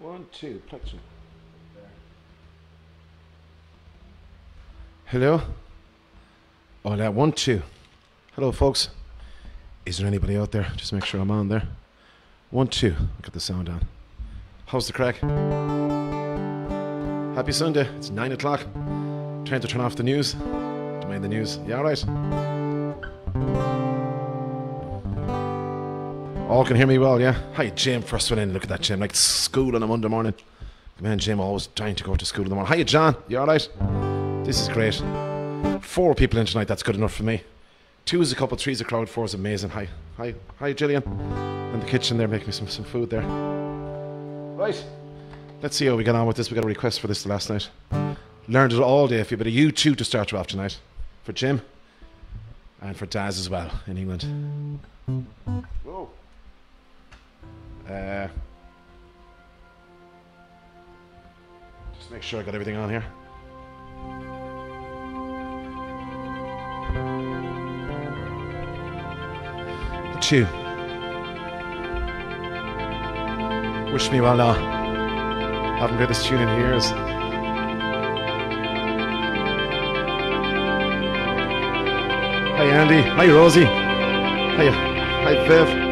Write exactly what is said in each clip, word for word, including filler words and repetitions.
One, two, plexion. Hello? Oh, that one, two. Hello, folks. Is there anybody out there? Just make sure I'm on there. One, two. Got the sound on. How's the crack? Happy Sunday. It's nine o'clock. Trying to turn off the news. Don't mind the news. You alright? All can hear me well, yeah? Hi, Jim. First one in. Look at that, Jim. Like school on a Monday morning. Man, Jim always trying to go to school in the morning. Hiya, John. You alright? This is great. Four people in tonight. That's good enough for me. Two is a couple, three's a crowd, four is amazing. Hi. Hi. Hi, Gillian. In the kitchen there, making me some, some food there. Right. Let's see how we get on with this. We got a request for this last night. Learned it all day. A few bit of U two to start you off tonight. For Jim. And for Daz as well in England. Whoa. Uh, just make sure I got everything on here. Two. Wish me well now. Haven't heard this tune in years. Hi Andy. Hi Rosie. Hi. Hi Viv.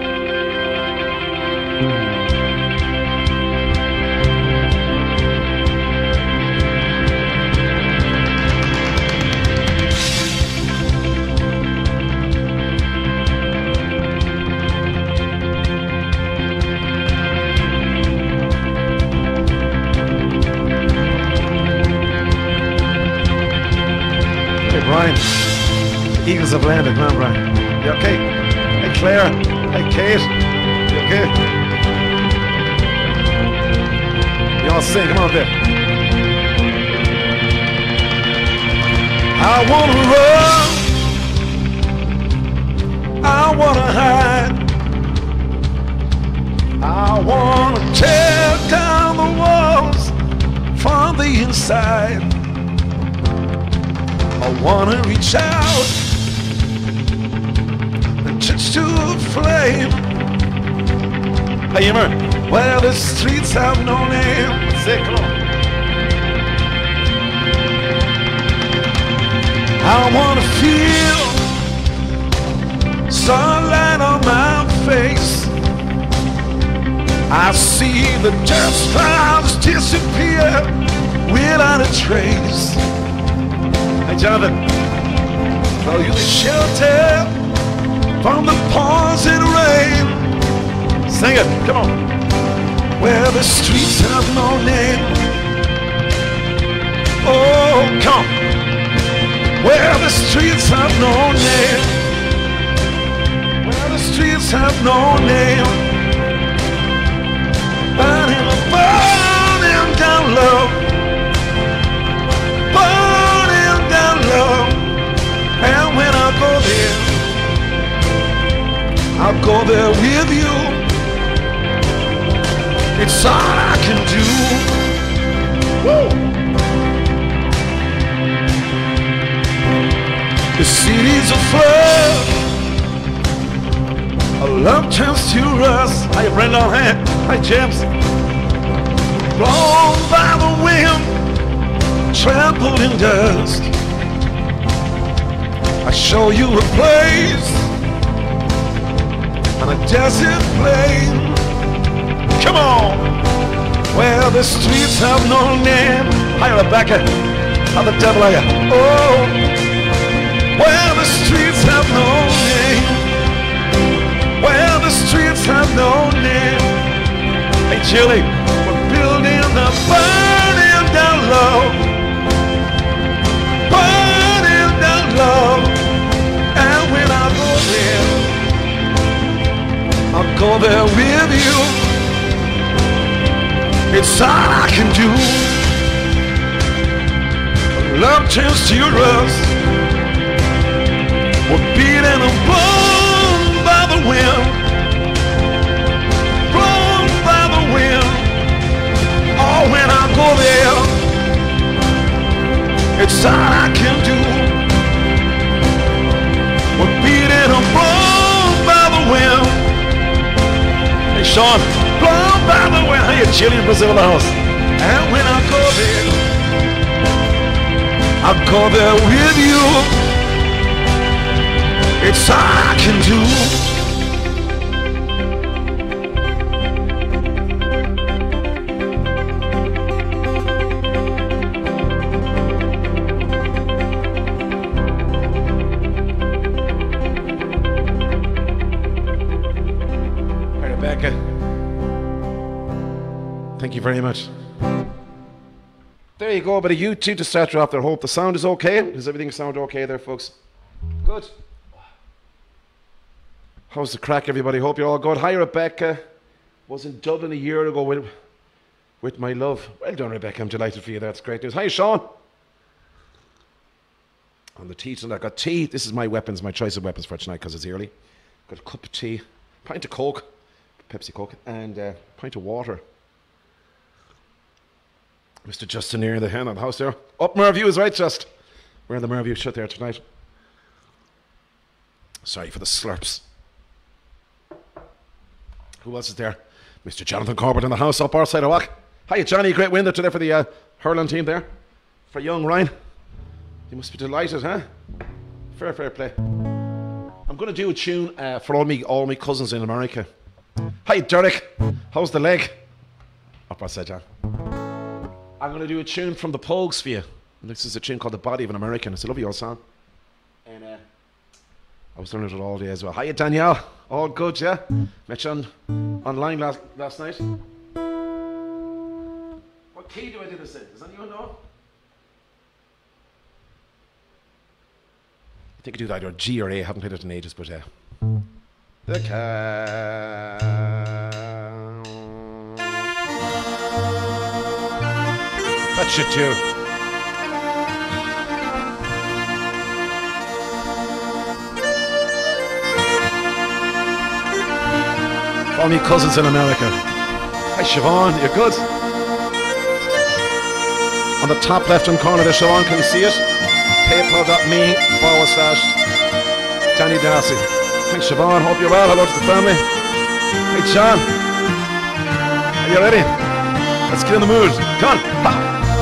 Brian, Eagles have landed. Come on, Brian. You okay? Hey, Claire. Hey, Kate. You okay? You all sing. Come on, there. I wanna run. I wanna hide. I wanna tear down the walls from the inside. I wanna reach out and touch to a flame. Hey, Yimmer, where the streets have no name. Say, come on. I wanna feel sunlight on my face. I see the dust clouds disappear without a trace. Hey Jonathan, I'll you the shelter from the pouring rain. Sing it, come on. Where the streets have no name. Oh, come on. Where the streets have no name. Where the streets have no name. Burning, burning down low. And when I go there, I'll go there with you. It's all I can do. Woo! The city's afloat. A love turns to rust. Hi, Brenda. Hi, hi, James. Blown by the wind, trampled in dust. I show you a place on a desert plain. Come on, where the streets have no name. Hi Rebecca, how the devil are you? Oh, where the streets have no name. Where the streets have no name. Hey Julie, we're building the burning down low. Burning down low. And when I go there, I'll go there with you. It's all I can do. Love turns to rust. We're beaten and blown by the wind. Blown by the wind. Oh, when I go there, it's all I can do. We're beaten and blown by the wind. Hey, Sean, blown by the way, how you chilling in Brazil in the house? And when I go there, I'll go there with you. It's all I can do. Hi, Rebecca. Thank you very much. There you go, a bit of YouTube to start you off there. Hope the sound is okay. Does everything sound okay there, folks? Good. How's the crack, everybody? Hope you're all good. Hi, Rebecca. Was in Dublin a year ago with, with my love. Well done, Rebecca. I'm delighted for you. That's great news. Hi, Sean. On the tea tonight. I got tea. This is my weapons, my choice of weapons for tonight because it's early. Got a cup of tea, pint of Coke, Pepsi Coke, and a pint of water. Mister Justin here in the hand of the house there. Up Merview is right, Just. We're in the Merview shut there tonight. Sorry for the slurps. Who else is there? Mister Jonathan Corbett in the house up our side of walk. Hiya, Johnny. Great win there today for the uh, hurling team there. For young Ryan. You must be delighted, huh? Fair, fair play. I'm going to do a tune uh, for all me, all my cousins in America. Hi, Derek. How's the leg? Up our side, John. I'm going to do a tune from the Pogues for you. And this is a tune called The Body of an American. It's a lovely old song. And uh, I was learning it all day as well. Hiya, Danielle. All good, yeah? Met you on, online last, last night. What key do I do this in? Does anyone know? I think I do that either G or A. I haven't played it in ages, but yeah. Uh, the cat. That should do. All my cousins in America. Hi, Siobhan, you good? On the top left-hand corner there, Siobhan, can you see it? PayPal.me forward slash Danny Darcy. Thanks, Siobhan. Hope you're well. Hello to the family. Hey, John. Are you ready? Let's get in the mood. Come on. Ha.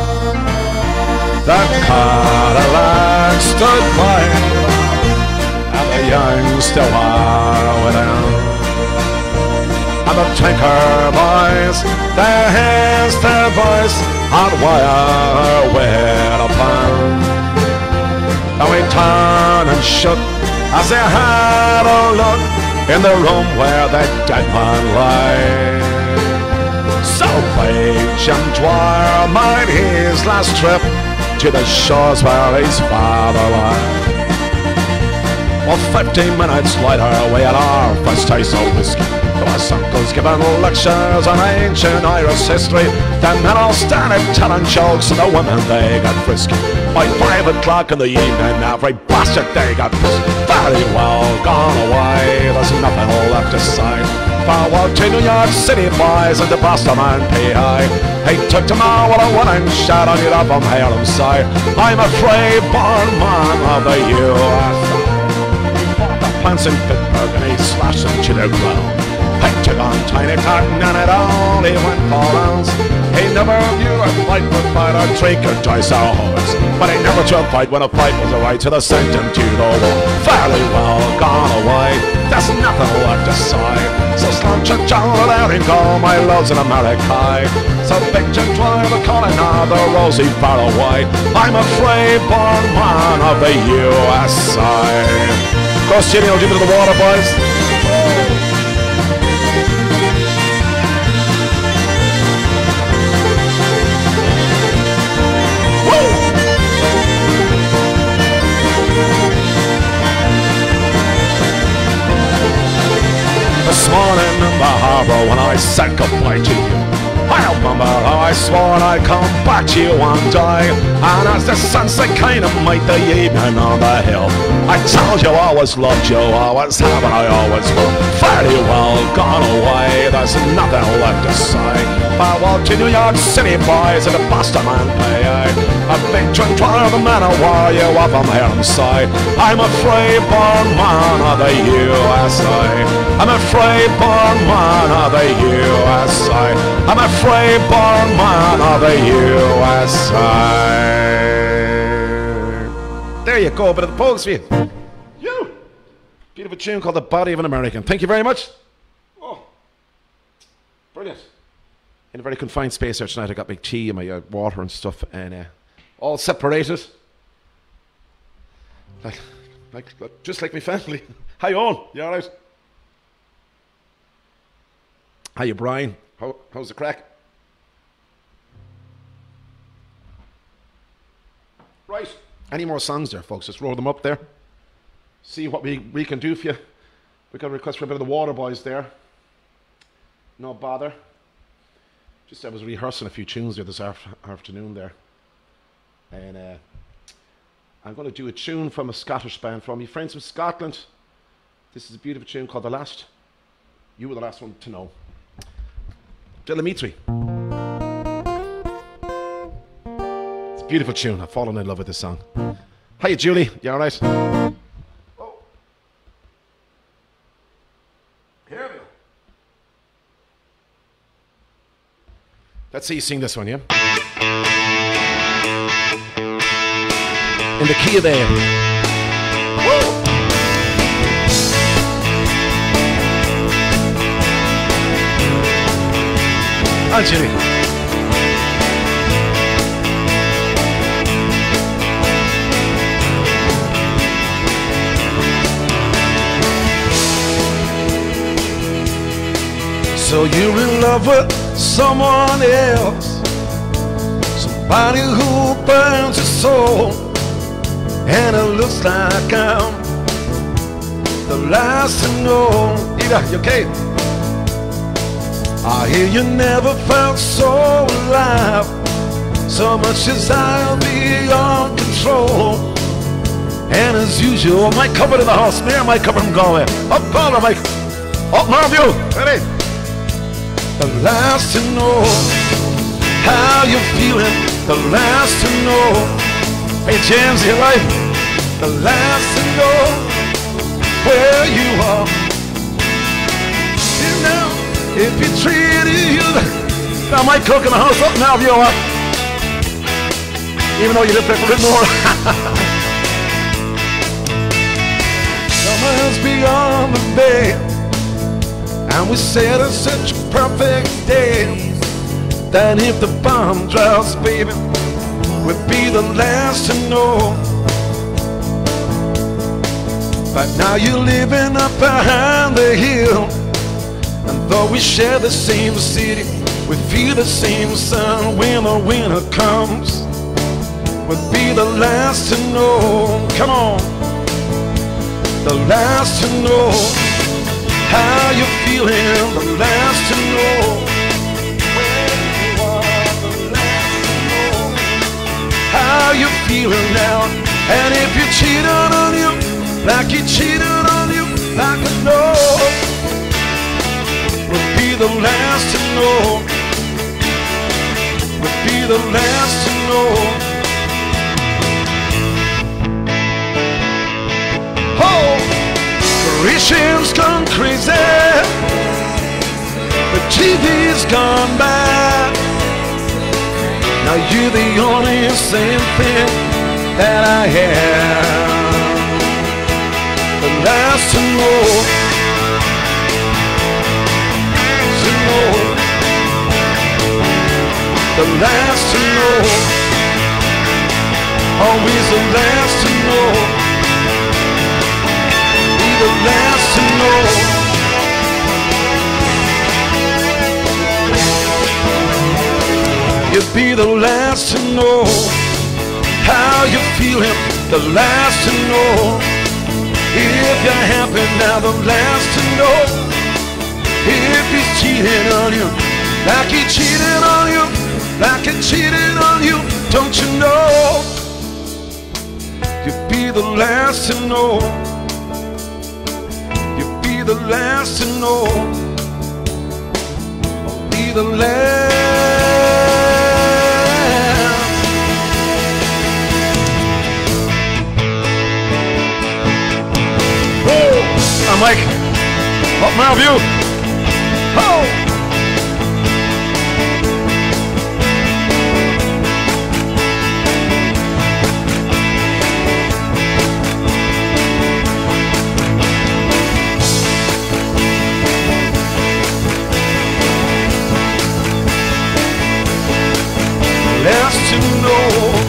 The Cadillac stood by, and the young still are without. And the tanker boys, their hands, their voice, on wire went upon. And we turned and shook as they had a look in the room where that dead man lay. So brave Jim Dwyer made his last trip to the shores where his father lay. Well, fifteen minutes later, we had our first taste of whiskey. There was uncles giving lectures on ancient Irish history. The men all started telling jokes, and the women, they got frisky. By five o'clock in the evening, every bastard, they got pissed. Very well gone away, there's nothing left to say. Farewell to New York City boys and the Boston and P I. He took tomorrow with a winning shot on it up from Harlem side. I'm a free born man of the U S A. Pants in Pittsburgh and he slashed them to the ground. He took on Tiny Tartan and it only went four rounds. He never knew a fight would fight or drink or dice or horse. But he never took a fight when a fight was a right, so they sent him to the wall. Fairly well gone away, there's nothing left to say. So slouch and jowl out and go, my love's in America. So big Jim Dwyer, the calling now, the rosy far away. I'm a free born man of the U S A. Go, Jenny, I'll give it to the water, boys. This morning in the harbour when I said goodbye to you, I remember how I swore I'd come back to you one day. And as the sunset kind of made the evening on the hill, I told you I always loved you, always have and I always will. Fairly well gone away, there's nothing left to say. Farewell to New York City boys and the Boston and P A. A big to try the matter while you up on my side. I'm a free-born man of the U S A. I'm a free-born man of the U S A. I'm a free-born man of the U S A. There you go, a bit of the Pogues for you. You! Beautiful tune called The Body of an American. Thank you very much. Oh, brilliant. In a very confined space here tonight. I got my tea and my uh, water and stuff, and uh, all separated. Like, like, like, just like my family. How you on? You all right? How you, Brian? How, how's the crack? Right. Any more songs there, folks? Just roll them up there. See what we, we can do for you. We got a request for a bit of the Water Boys there. No bother. Just I was rehearsing a few tunes there this af afternoon there. And uh, I'm going to do a tune from a Scottish band from my friends from Scotland. This is a beautiful tune called The Last. You were the last one to know. Dimitri. It's a beautiful tune. I've fallen in love with this song. Hiya, Julie. You all right? Oh. Here we go. Let's see you sing this one, yeah? In the key of A. Woo! Hi, Julie. So you're in love with someone else, somebody who burns your soul, and it looks like I'm the last to know. Ida, you okay? I hear you never felt so alive, so much desire beyond control. And as usual, I might cover in the house, me I might cover from Galway. Up Galway, Mike. Up Northview. Ready? The last to know how you're feeling, the last to know. Hey James, you like? The last to know where you are. You know, if you treated you, I might cook in the house up now if you want. Even though you live there for a bit more. Summer's beyond the bay, and we said it's such a perfect day, that if the bomb drops, baby, we'd be the last to know. But now you're living up behind the hill, and though we share the same city, we feel the same sun when the winter comes. We'll be the last to know. Come on. The last to know how you're feeling, the last to know where you are, the last to know how you're feeling now. And if you cheated on you, like you cheated on you, like I know, we'll be the last to know. We'll be the last to know. Oh, Parisians gone crazy, the T V's gone bad. Now you're the only same thing that I have. The last to know, to know, the last to know, always the last to know, be the last to know. You'll be the last to know how you're feeling, the last to know if you're happy now, the last to know if he's cheating on you, like he cheated on you, like he cheated on you. Don't you know you'll be the last to know, you'll be the last to know, I'll be the last. Mike. Up my view. Oh! Less to know.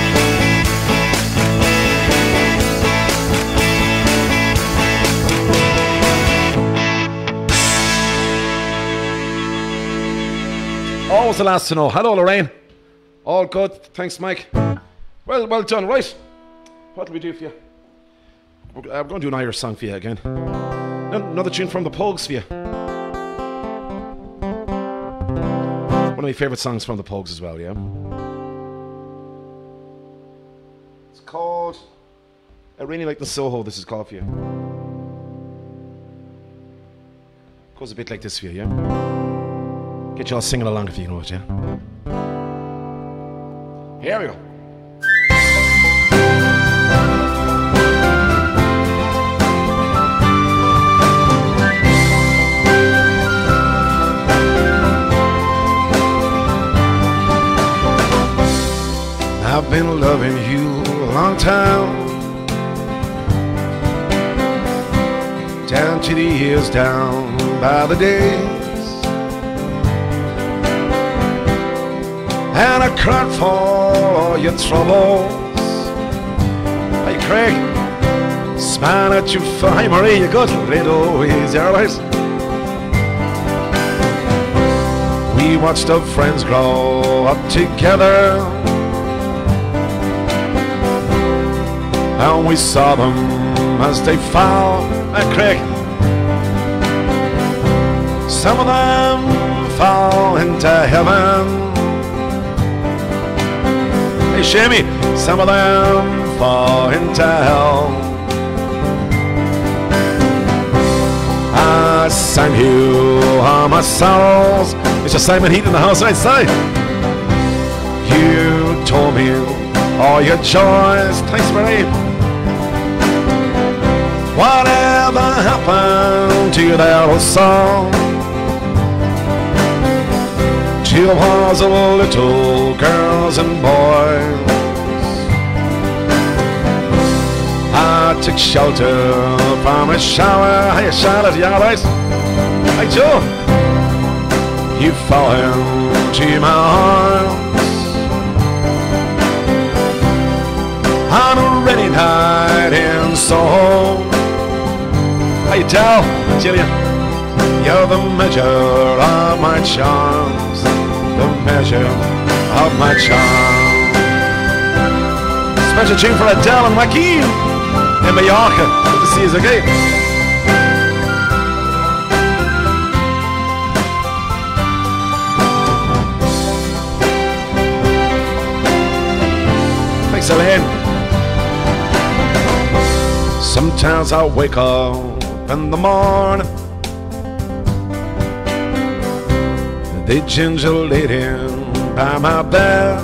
Always the last to know. Hello, Lorraine. All good. Thanks, Mike. Well, well done. Right. What do we do for you? We're, uh, we're going to do an Irish song for you again. Another tune from the Pogues for you. One of my favourite songs from the Pogues as well, yeah? It's called A Rainy Night in Soho, this is called for you. Goes a bit like this for you, yeah? Get you all singing along if you know it, yeah? Here we go. I've been loving you a long time, down to the years, down by the days, and I cried for all your troubles. Hey Craig, smile at you for, hi Marie, you good? Little ways, you alright? We watched our friends grow up together, and we saw them as they fell. And Craig, some of them fall into heaven. Hey Shamey, some of them fall into hell. I sang you all my sorrows. Mister Simon Heat in the house outside. You told me all your joys. Thanks, Marie. Whatever happened to that old song? Two was of little girls and boys. I took shelter from a shower. Hey Charlotte, you alright? Hey Joe, you fell into my arms on a rainy night in Soho. Hey Del, Gillian, you're the measure of my charms, the measure of my charms. Special tune for Adele and Joaquin in Mallorca. Good to see you again. Thanks, Elaine. Sometimes I wake up in the morning, the ginger lady by my bed,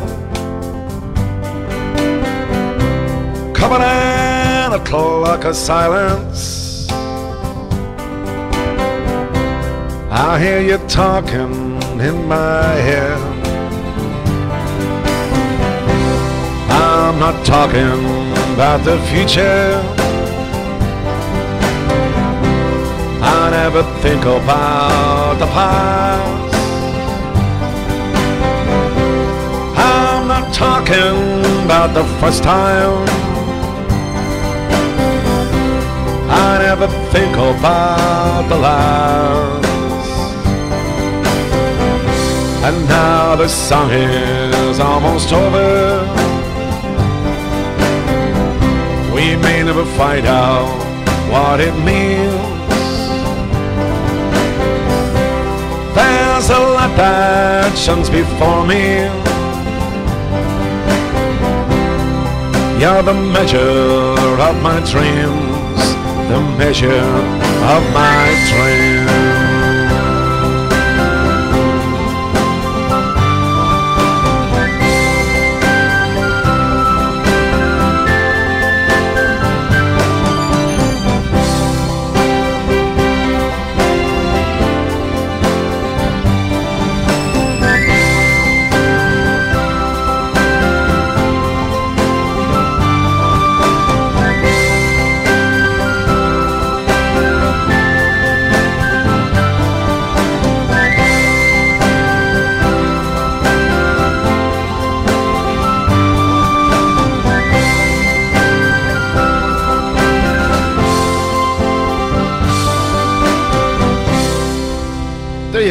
coming in a clock of silence. I hear you talking in my head. I'm not talking about the future, I never think about the past. I'm not talking about the first time, I never think about the last. And now the song is almost over, we may never find out what it means. There's a lot that shines before me. You're the measure of my dreams, the measure of my dreams.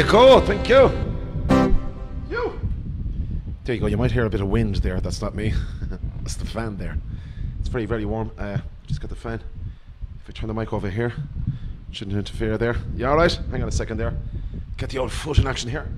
you go. Thank you. You. There you go. You might hear a bit of wind there. That's not me. That's the fan there. It's very, very warm. Uh, just got the fan. If I turn the mic over here, shouldn't interfere there. You all right? Hang on a second there. Get the old foot in action here.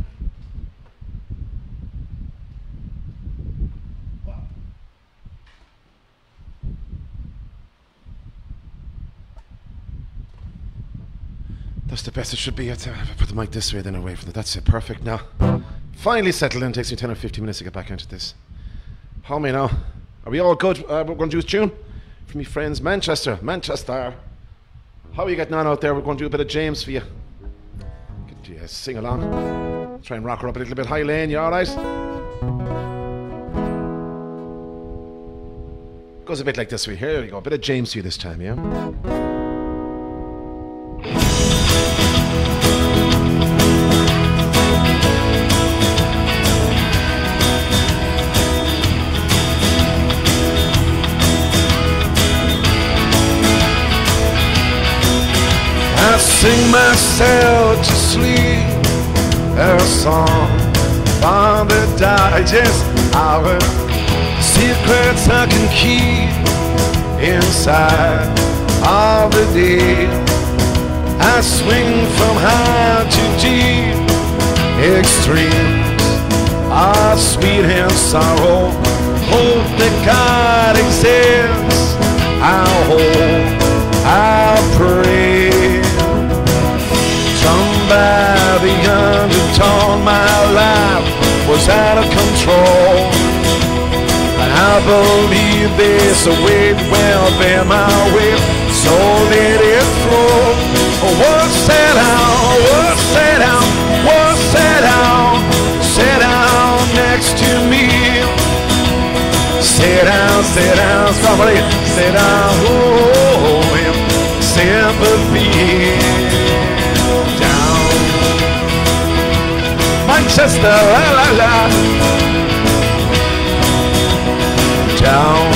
That's the best it should be. If I put the mic this way, then away from it. That's it. Perfect now. Finally settled in. It takes me ten or fifteen minutes to get back into this. How many now? Are we all good? Uh, we're going to do a tune from me friends. Manchester. Manchester. How are you getting on out there? We're going to do a bit of James for you. Get you uh, sing along. Try and rock her up a little bit. Hi, Lane. You all right? Goes a bit like this way. Here we go. A bit of James for you this time, yeah? I sing myself to sleep a song from the digest hour, secrets I can keep inside of the day. I swing from high to deep, extremes of sweet and sorrow. Hope that God exists, I'll hold, I'll pray. Somebody undertone my life was out of control, and I believe this weight will bear my weight, so let it flow. What's set down, what's set down, what's set down, set down next to me. Sit down, sit down, somebody, sit down, oh, oh, sympathy. Manchester, la la la, down.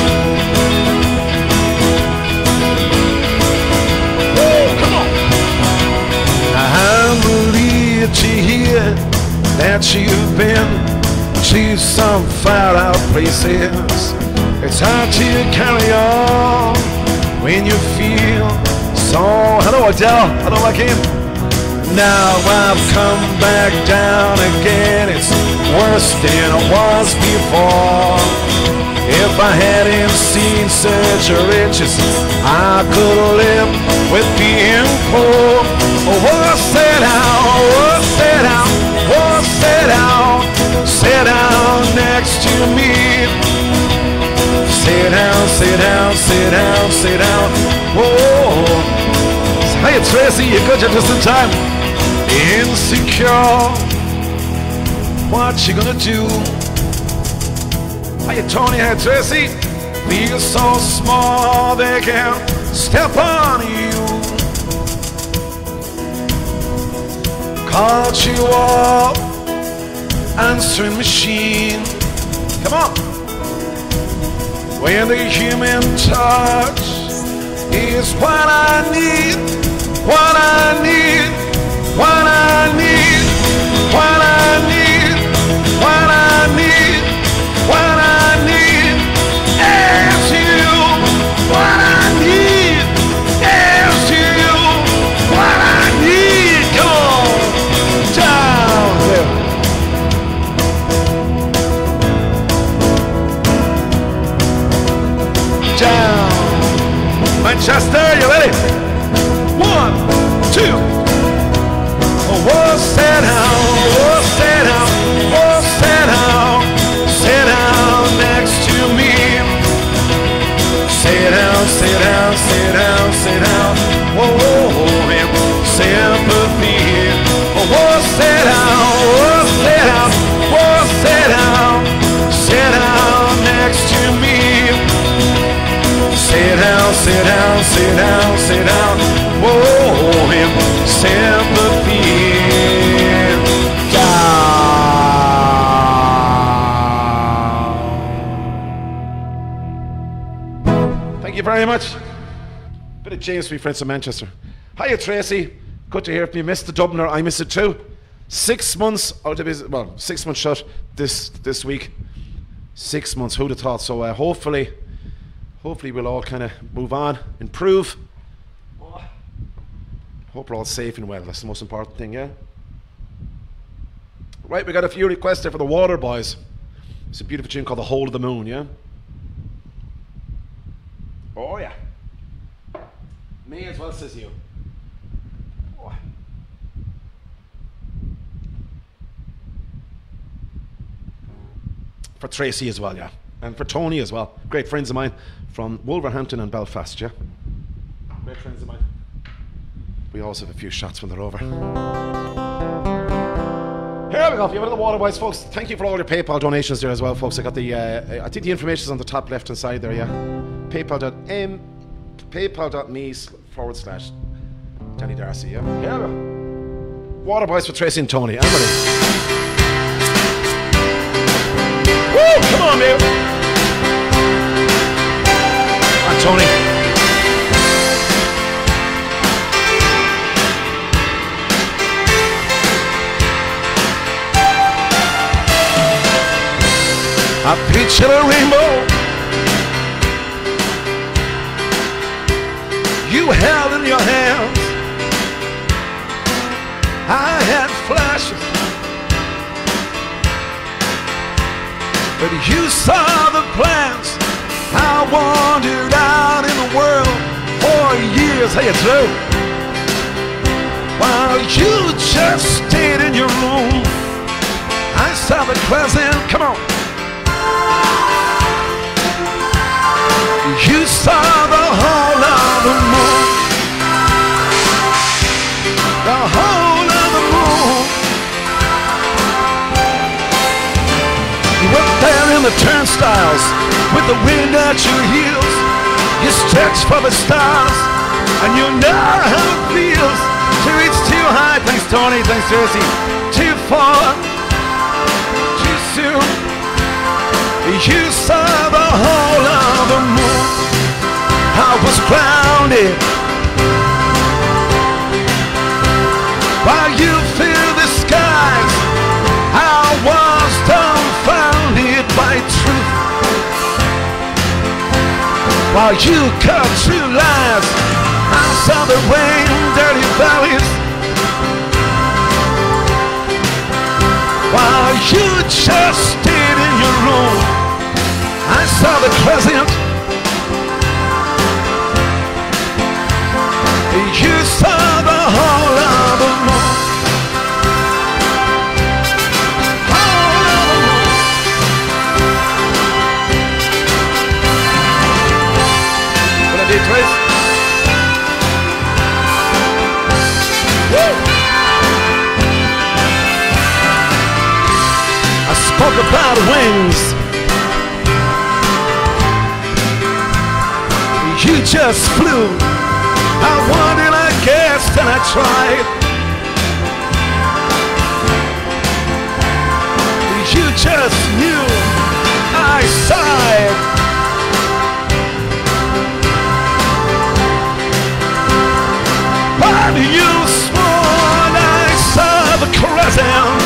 Woo, come on. I'm relieved to hear that you've been to some far out places. It's hard to carry on when you feel so. Hello, Adele. Hello, again. Now I've come back down again. It's worse than it was before. If I hadn't seen such riches, I could live with being poor. Oh, sit down, oh, sit down, oh, sit down, sit down next to me. Sit down, sit down, sit down, sit down. Whoa. Hey, Tracy, you good? You're just in time. Insecure, what you gonna do? Hiya Tony, hiya Tracy. Feel so small they can step on you. Called you up, answering machine. Come on. When the human touch is what I need, what I need. What I need, what I need, what I need, what I need is you. What I need is you. What I need, come on, down there. Down. Manchester, you ready? One, two. Oh, sit down, oh, sit down, oh, sit down, sit down next to me. Sit down, sit down, sit down, sit down, whoa, whoa, whoa, sympathy. Oh, sit down, oh, sit down, oh, sit down, sit down next to me. Sit down, sit down, sit down, sit down, whoa, sympathy. Thank you very much. Bit of James, my friends from Manchester. Hiya, Tracy. Good to hear if you missed the Dubliner. I missed it too. Six months out of his, well, six months shut this this week. Six months, who'd have thought? So uh, hopefully, hopefully we'll all kind of move on, improve. Hope we're all safe and well. That's the most important thing, yeah? Right, we got a few requests there for the Water Boys. It's a beautiful tune called The Hole of the Moon, yeah? Oh, yeah. Me as well, says you. Oh. For Tracy as well, yeah. And for Tony as well. Great friends of mine from Wolverhampton and Belfast, yeah? Great friends of mine. We always have a few shots when they're over. Here we go, a few of the Water Boys, folks. Thank you for all your PayPal donations there as well, folks. I got the, uh, I think the information is on the top left-hand side there, yeah. PayPal.m, PayPal.me forward slash Danny Darcy, yeah. Here we go. Water Boys for Tracy and Tony. Emily. Woo! Come on, baby. Come on, Tony. A picture of a rainbow you held in your hands. I had flashes, but you saw the plans. I wandered out in the world for years. How you do? While you just stayed in your room, I saw the crescent. Come on. You saw the whole of the moon, the whole of the moon. You were there in the turnstiles with the wind at your heels. You stretched for the stars, and you know how it feels to reach too high. Thanks, Tony. Thanks, Darcy. Too far, too soon. You saw the whole of the moon. I was grounded while you filled the skies. I was dumbfounded by truth while you cut through lies. I saw the rain, dirty valleys, while you just stayed in your room. I saw the crescent. You saw the whole of the moon. Whole of the moon. What I did, Trace? Woo! I spoke about wings. You just flew. I wanted, I guessed, and I tried. You just knew. I sighed. But you swore I saw the crescent.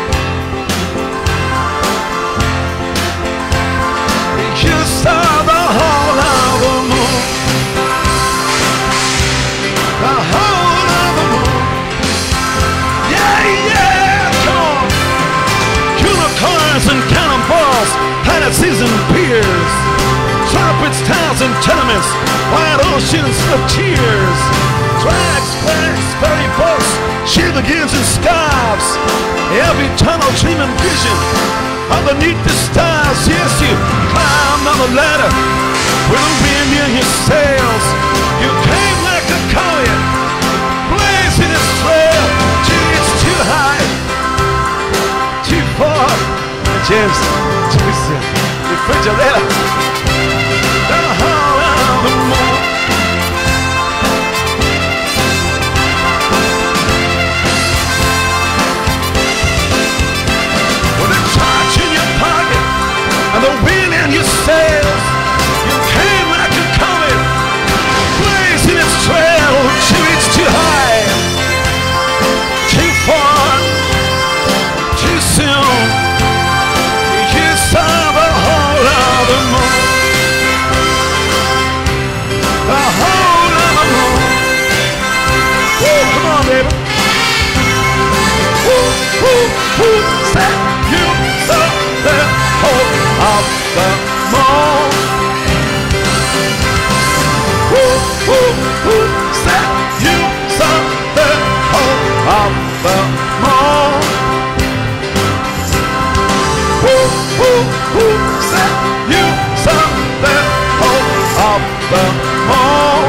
You saw the whole of the moon. The whole of the moon. Yeah, yeah, come on. Unicorns and cannonballs, palaces and piers, trumpets, towns and tenements, wide oceans of tears, tracks, flags, ferry boats, shivagins and scarves, every tunnel dream and vision underneath the stars. Yes, you climbed on the ladder with a wind in your sails. You came like a comet, blazing its trail. Gee, it's too high, too far. James, James, refrigerator. The whole of the moon. With a torch in your pocket and the wind in your sails, you came like a comet, blazing its trail. Gee, it's too high, the mall. Woo, woo, woo, set you something out of the mall.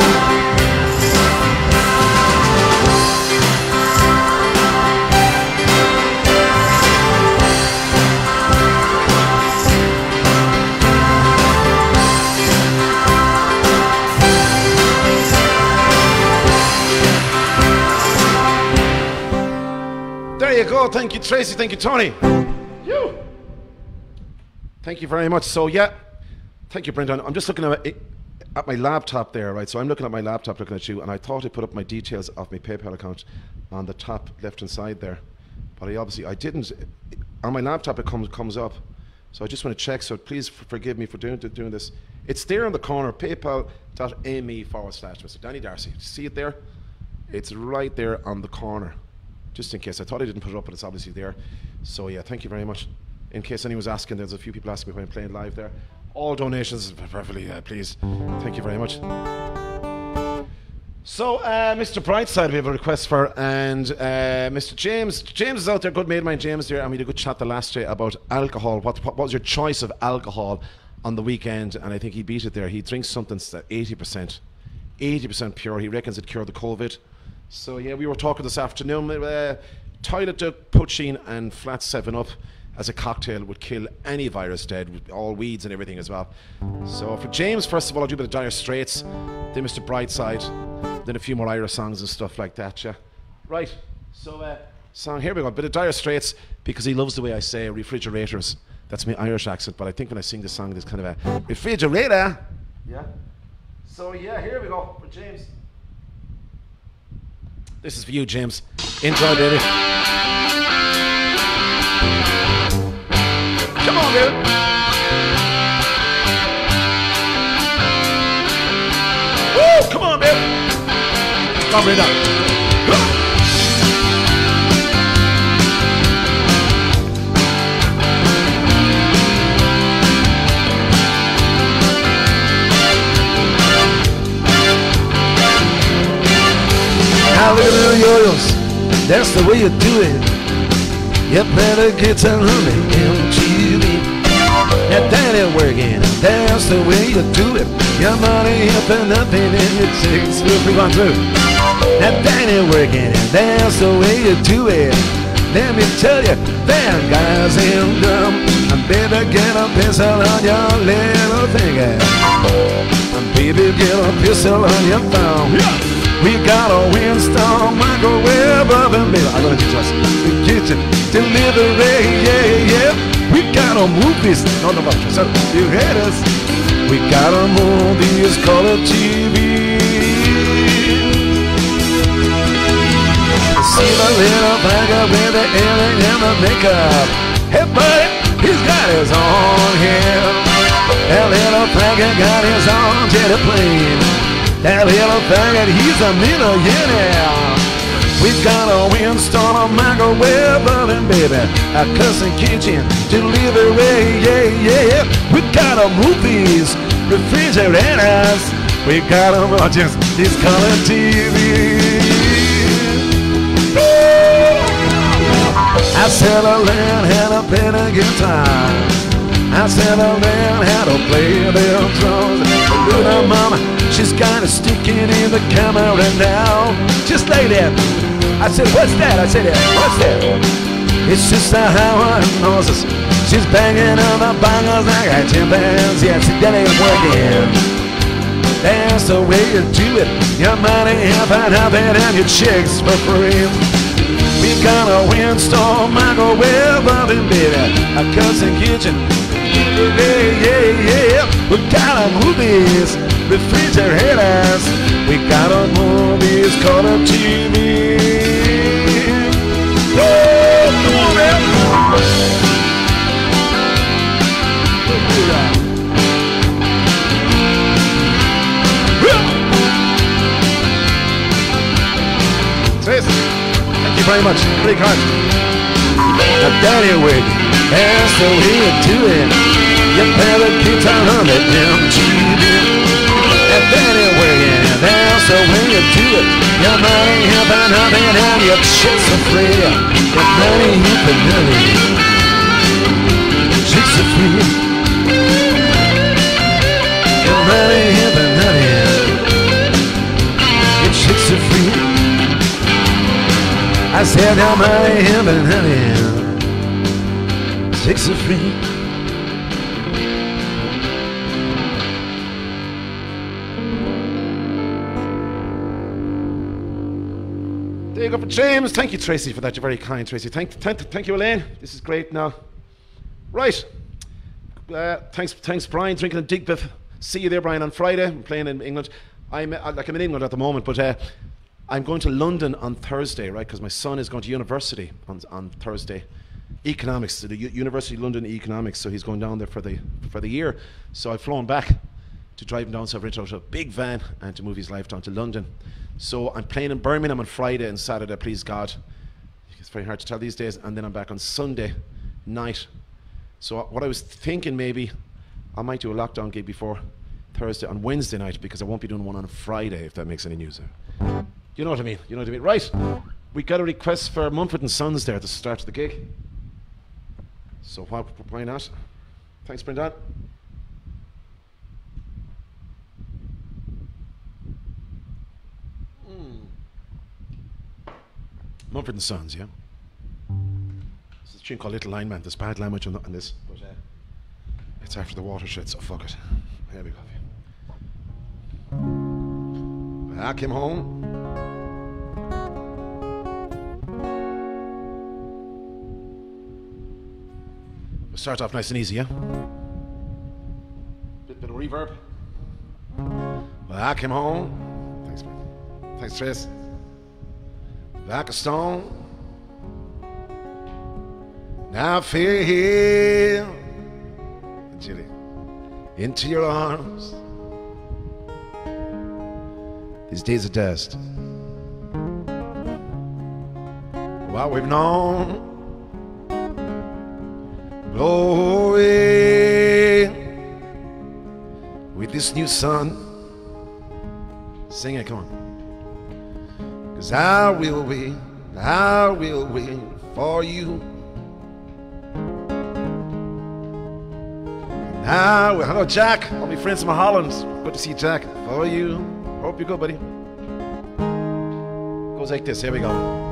There you go. Thank you, Tracy. Thank you, Tony. You. Thank you very much. So, yeah. Thank you, Brendan. I'm just looking at my, at my laptop there, right? So I'm looking at my laptop, looking at you, and I thought I put up my details of my PayPal account on the top left-hand side there. But I obviously, I didn't. On my laptop, it comes comes up. So I just want to check. So please f forgive me for doing, doing this. It's there in the corner, paypal.me forward slash Mister Danny Darcy. See it there? It's right there on the corner. Just in case. I thought I didn't put it up, but it's obviously there. So yeah, thank you very much. In case anyone was asking, there's a few people asking me when I'm playing live there. All donations, preferably, uh, please. Thank you very much. So, uh, Mister Brightside, we have a request for, and uh, Mister James. James is out there, good mate of mine, James there, and we had a good chat the last day about alcohol. What, what was your choice of alcohol on the weekend? And I think he beat it there. He drinks something that's eighty percent. eighty percent pure. He reckons it cured the COVID. So yeah, we were talking this afternoon. Uh, Toilet Duck, Poachine and Flat seven up as a cocktail would kill any virus dead, with all weeds and everything as well. So for James, first of all, I'll do a bit of Dire Straits, then Mister Brightside, then a few more Irish songs and stuff like that, yeah. Right, so uh, song, here we go, a bit of Dire Straits, because he loves the way I say refrigerators. That's my Irish accent, but I think when I sing this song, there's kind of a refrigerator. Yeah. So yeah, here we go for James. This is for you, James. Enjoy, baby. Come on, baby. Woo! Come on, baby. Come on, bring it up. Come on. Now look at the yo-yos, that's the way you do it. You better get to humming M T V. Now that ain't working, that's the way you do it. Your money up and nothing and your chicks will be going through. Now that ain't working, that's the way you do it. Let me tell you, them guys ain't dumb. And baby, get a pistol on your little finger. And baby, get a pistol on your thumb. Yeah. We got a windstorm microwave oven, baby. I'm gonna teach us the kitchen delivery, yeah, yeah. We got a movies, no, no, no, so you heard us. We got a movies color T V. See the little bagger with the earring and the makeup. Hey, buddy, he's got his own hair. That little bagger got his own jet plane. That little faggot, he's a millionaire. We got a windstorm, a microwave oven, baby. A custom kitchen delivery, yeah, yeah. We got a movies, refrigerators. We got a just this color T V. I said I learned how to play the guitar. I said I learned how to play the drums. Little mama, she's kind of sticking in the camera now. Just like that. I said, what's that? I said, what's that? It's just a Howard Moses. She's banging on the bongos like a chimpanzee. Yes, that ain't working. That's the way you do it. Your money half and half it and your chicks for free. We got a windstorm microwave oven, baby. A custom kitchen. Yeah, yeah, yeah. We got a movies, refrigerators. We got a movies called a T V. Oh, come on, man. Tracy, thank you very much. Big heart. Now, Daddy Wig, that's the way you do it. You better keep on it, M T V. And Daddy Wig, that's the way you do it. Your you're money, hip and nothing, and your chicks are free. You're money, hip and nothing. Chicks are free. You're money, hip and nothing. Your chicks are free. I said you're money, hip and nothing. Chicks are free. There you go for James. Thank you, Tracy, for that. You're very kind, Tracy. Thank, thank, thank you, Elaine. This is great now. Right. Uh, thanks, thanks, Brian. Drinking a dig biff. See you there, Brian, on Friday. I'm playing in England. I'm uh, like I'm in England at the moment, but uh, I'm going to London on Thursday, right? Because my son is going to university on on Thursday, economics, the U University of London Economics. So he's going down there for the for the year. So I've flown back to drive him down. So I've rented out a big van and to move his life down to London. So I'm playing in Birmingham on Friday and Saturday, please God. It's very hard to tell these days. And then I'm back on Sunday night. So what I was thinking, maybe I might do a lockdown gig before Thursday on Wednesday night, because I won't be doing one on a Friday, if that makes any news. You know what I mean? You know what I mean? Right. We got a request for Mumford and Sons there at the start of the gig. So why, why not? Thanks, Brendan. Mumford and Sons, yeah. This is a tune called Little Line Man. There's bad language on, the, on this, but uh, it's after the watershed, so fuck it. Here we go. I came home. We'll start off nice and easy, yeah? Bit, bit of reverb. Well, I came home. Thanks, man. Thanks, Trace. Like a stone, now I feel here, Julie, into your arms. These days are dust. What we've known, blow away with this new sun. Sing it, come on. 'Cause I will wait, I will wait for you. I will, hello Jack, all my friends from Holland. Good to see you, Jack. For you. Hope you're good, buddy. Goes like this, here we go.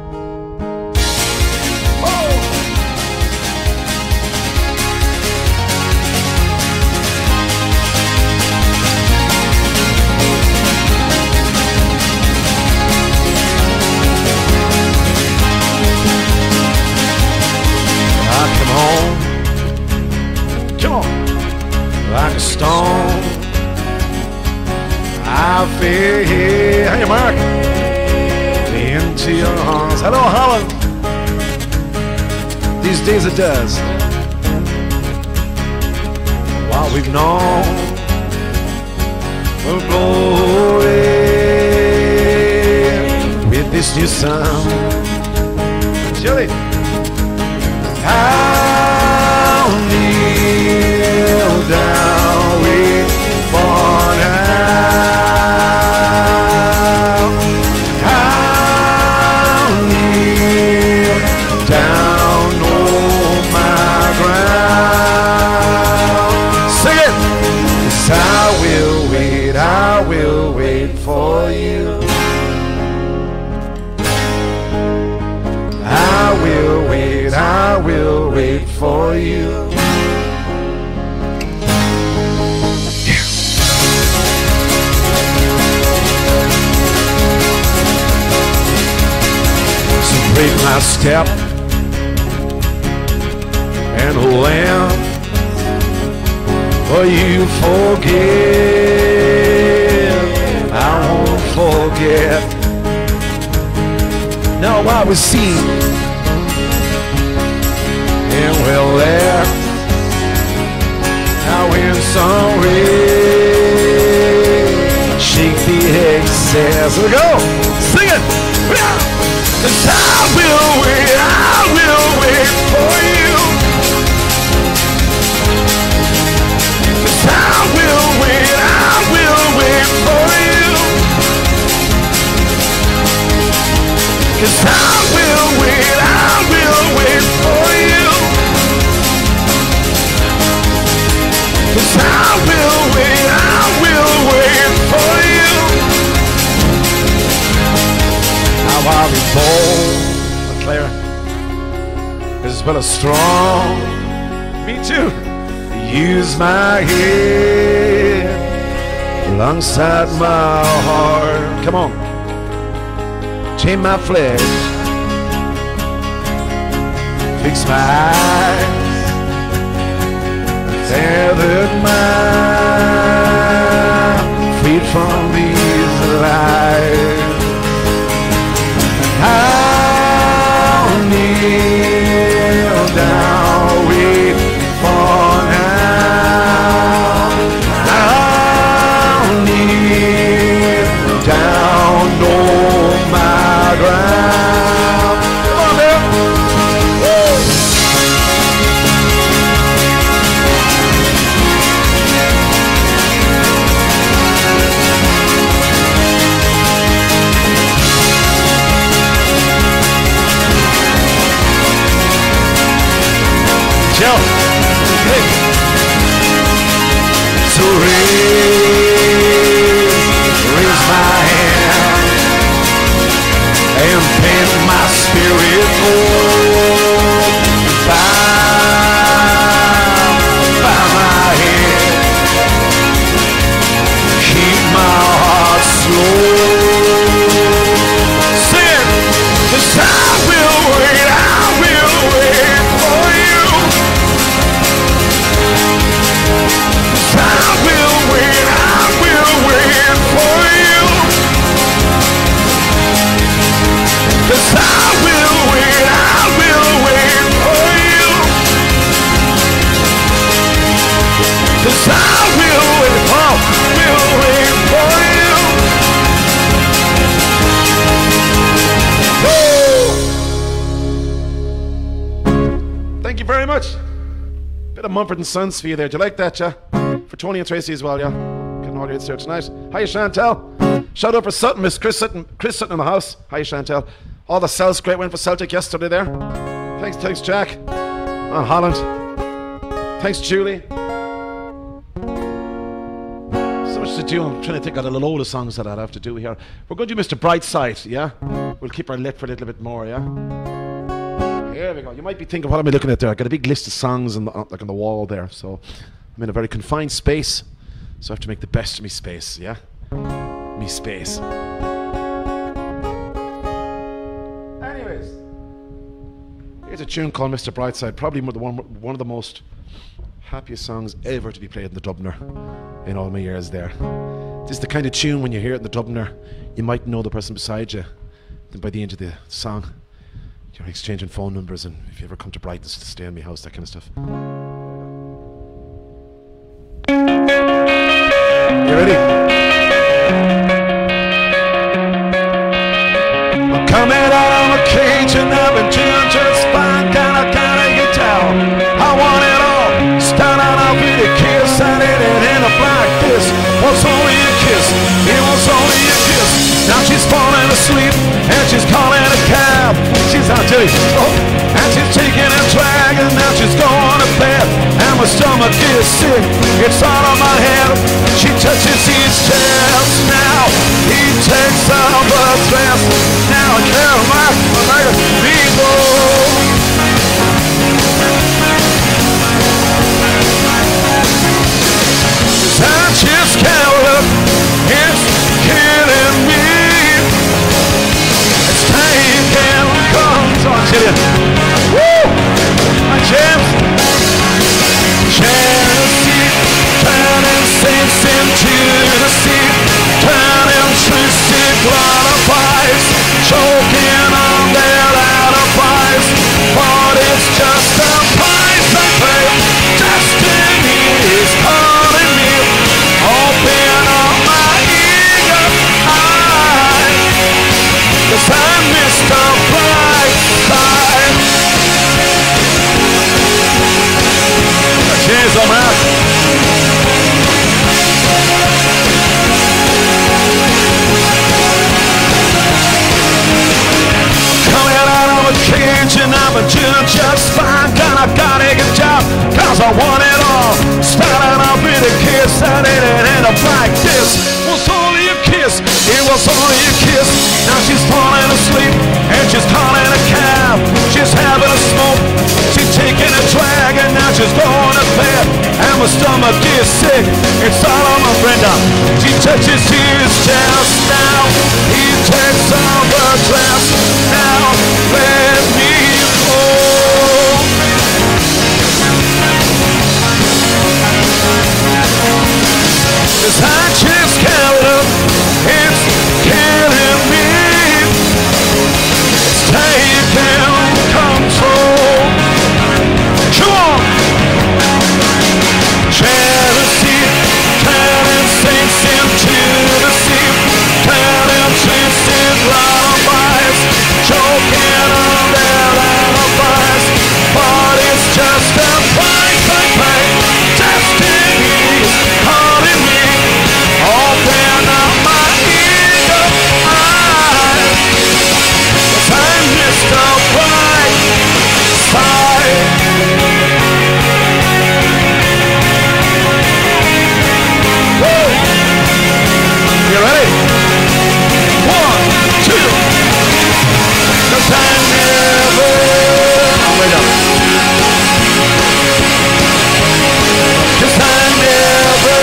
Home. Come on. Like a stone, I feel here. Hey, Mark. Into your arms. Hello, Holland. These days it does. While we've known, we'll blow away with this new sound. Chili. I'll kneel down, wait for now. I'll kneel down on my ground. Sing it! 'Cause I will wait, I will wait for you. I will wait, I will wait for you. So break my step and lamb, for you forgive. I won't forget. Now I was seen and we're left now in some way. Shake the excess. Here we go. Sing it. 'Cause I will wait, I will wait for you. 'Cause I will wait, I will wait for you. well as strong. Me too. Use my head alongside my heart. Come on. Tame my flesh. Fix my eyes. Tethered mind. Freed from these lies. I'll kneel down, wait for now. I'll kneel down, know my ground. Come on, man. Woo. Joe. Hey. So raise, raise my hand and bend my spirit more. Bow, bow my head, keep my heart slow. Sing, 'cause I will wait, I will wait for you. I will wait, I will wait for you. 'Cause I will wait, I will wait for you. 'Cause I will wait, oh, will wait for you. Woo! Thank you very much. Bit of Mumford and Sons for you there. Do you like that, yeah? For Tony and Tracy as well, yeah? Getting all your hits there tonight. Hiya, Chantel. Shout out for Sutton, Miss Chris Sutton. Chris Sutton in the house. Hiya, Chantel. All the Celts great win for Celtic yesterday there. Thanks, thanks, Jack. Oh, Holland. Thanks, Julie. So much to do. I'm trying to think of a load of songs that I'd have to do here. We're going to do Mister Brightside, yeah? We'll keep our lip for a little bit more, yeah? Here we go. You might be thinking, what am I looking at there? I've got a big list of songs on the, like on the wall there. So I'm in a very confined space. So I have to make the best of me space, yeah? Me space. Anyways. Here's a tune called Mister Brightside. Probably one, one of the most happiest songs ever to be played in the Dubliner in all my years there. This is the kind of tune when you hear it in the Dubliner, you might know the person beside you. Then by the end of the song, you're exchanging phone numbers, and if you ever come to Brighton, to stay in my house, that kind of stuff. You ready? I'm coming out of my cage and I've been doing just fine. Kinda, kinda get down. I want it all. Start out off with a kiss. I did it in a black kiss. Was only a kiss. It was only a kiss. Now she's falling asleep and she's calling a cab. She's out to oh, and she's taking a drag, and now she's going to bed. And my stomach is sick. It's all on my head. She touches his chest. Now he takes off her dress. Now I can't like like people. I just can't look. It's killing me. It's taking control. Woo! My jams. Jealousy, turning saints into the sea, turning twisted lullabies, choking on their alibis. But it's just a price I pay. Destiny is calling me. Open up my eager eyes, 'cause I'm Mister Brightside. Cheers, I'm out. Coming out of a cage and I'm doing just fine. Kinda gotta get a job, 'cause I want it all. Starting off with a kiss, I did it in a black kiss. Was only a kiss, it was only a kiss. Now she's falling asleep and she's calling a cab. She's having a smoke, she's is going to bed and my stomach is sick. It's all on my Brenda. She touches his chest now. He takes off her dress now. Let me go. This high chest candle, it's killing me. It's taking control. Come on! Jealousy, turning saints into the sea, turning twisted lullabies, choking on their alibis. But it's just a fight, fight, fight. Destiny's calling me. Open up my eagle eyes, 'cause I missed the bright side. Woo! You ready? One, two. 'Cause I never. Oh, wait up. 'Cause I never.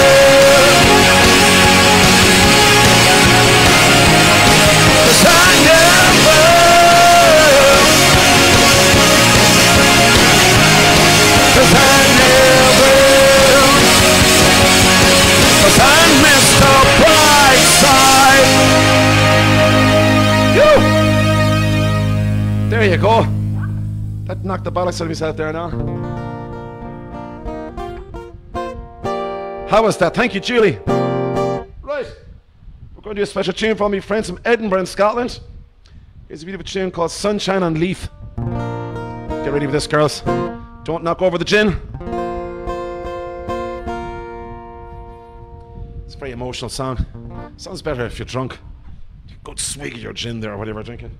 'Cause I never. 'Cause I never. 'Cause I missed the bright side. Yoo! There you go. That knocked the bollocks out of myself there now. How was that? Thank you, Julie. Right. We're going to do a special tune for me friends from Edinburgh in Scotland. Here's a beautiful tune called Sunshine on Leith. Get ready for this, girls. Don't knock over the gin. It's a very emotional song. Sounds better if you're drunk. Go swig your gin there or whatever you're drinking.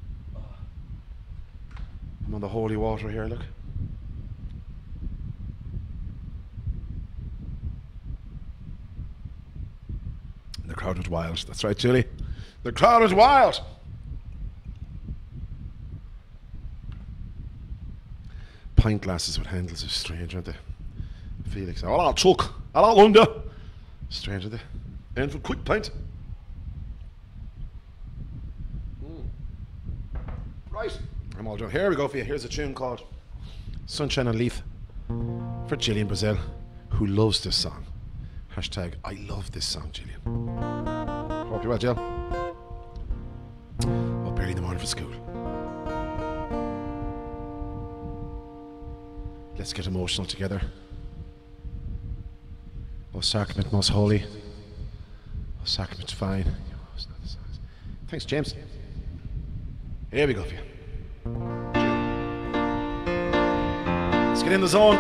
I'm on the holy water here, look. The crowd was wild. That's right, Julie. The crowd was wild. Pint glasses with handles are strange, aren't they? Felix. Oh, I'll chuck. I'll wonder. Strange, aren't they? And for quick pint. Mm. Right. I'm all done. Here we go for you. Here's a tune called Sunshine on Leith for Gillian Brazil, who loves this song. Hashtag I love this song, Gillian. Hope you're well, Jill. Up early in the morning for school. Let's get emotional together. O sacrament most holy. O sacrament fine. Thanks, James. Here we go for you. Let's get in the zone.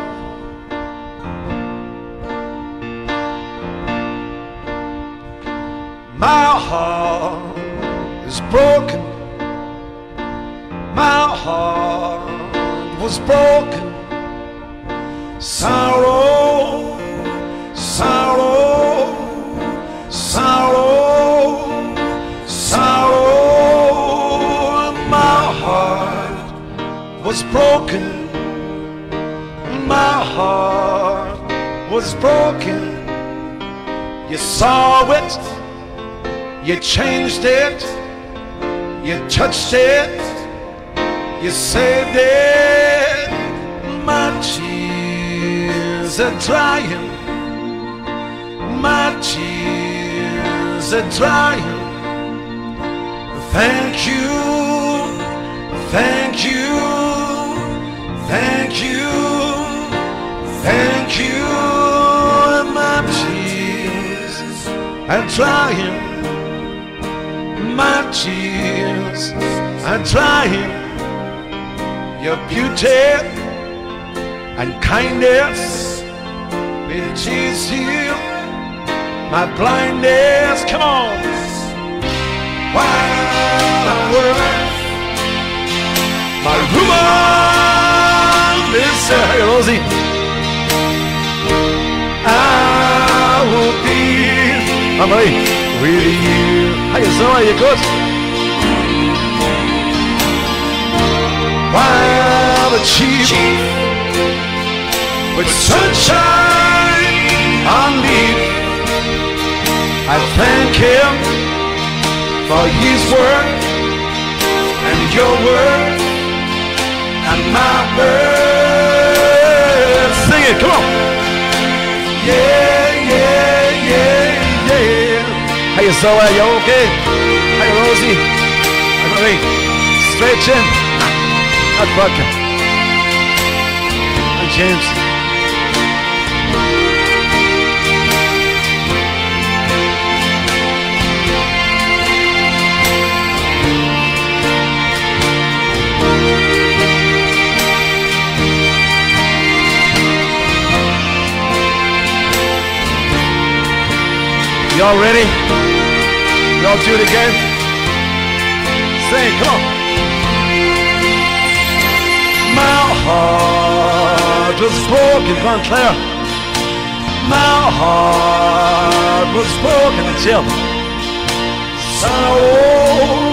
My heart is broken. My heart was broken. Sorrow, sorrow, sorrow, sorrow. My heart was broken. My heart was broken. You saw it. You changed it, you touched it, you saved it. My tears are drying, my tears are drying. Thank you, thank you, thank you, thank you. My tears are drying. My tears are drying. Your beauty and kindness, it is heal my blindness. Come on. While I work, my woman is there. Hey, Rosie. I will be. I'm ready. With you. Hey, Zoe, you good? While the chief with sunshine underneath. I thank him for his work and your work and my bird. Sing it, come on. Yeah, yeah, yeah, yeah. Hey, Zoe, you okay? Hey, Rosie. I'm ready. Straight chin. Not vodka. Hi, James. Y'all ready? Y'all do it again? Sing, come on. My heart was broken, come on, Claire. My heart was broken until sorrow,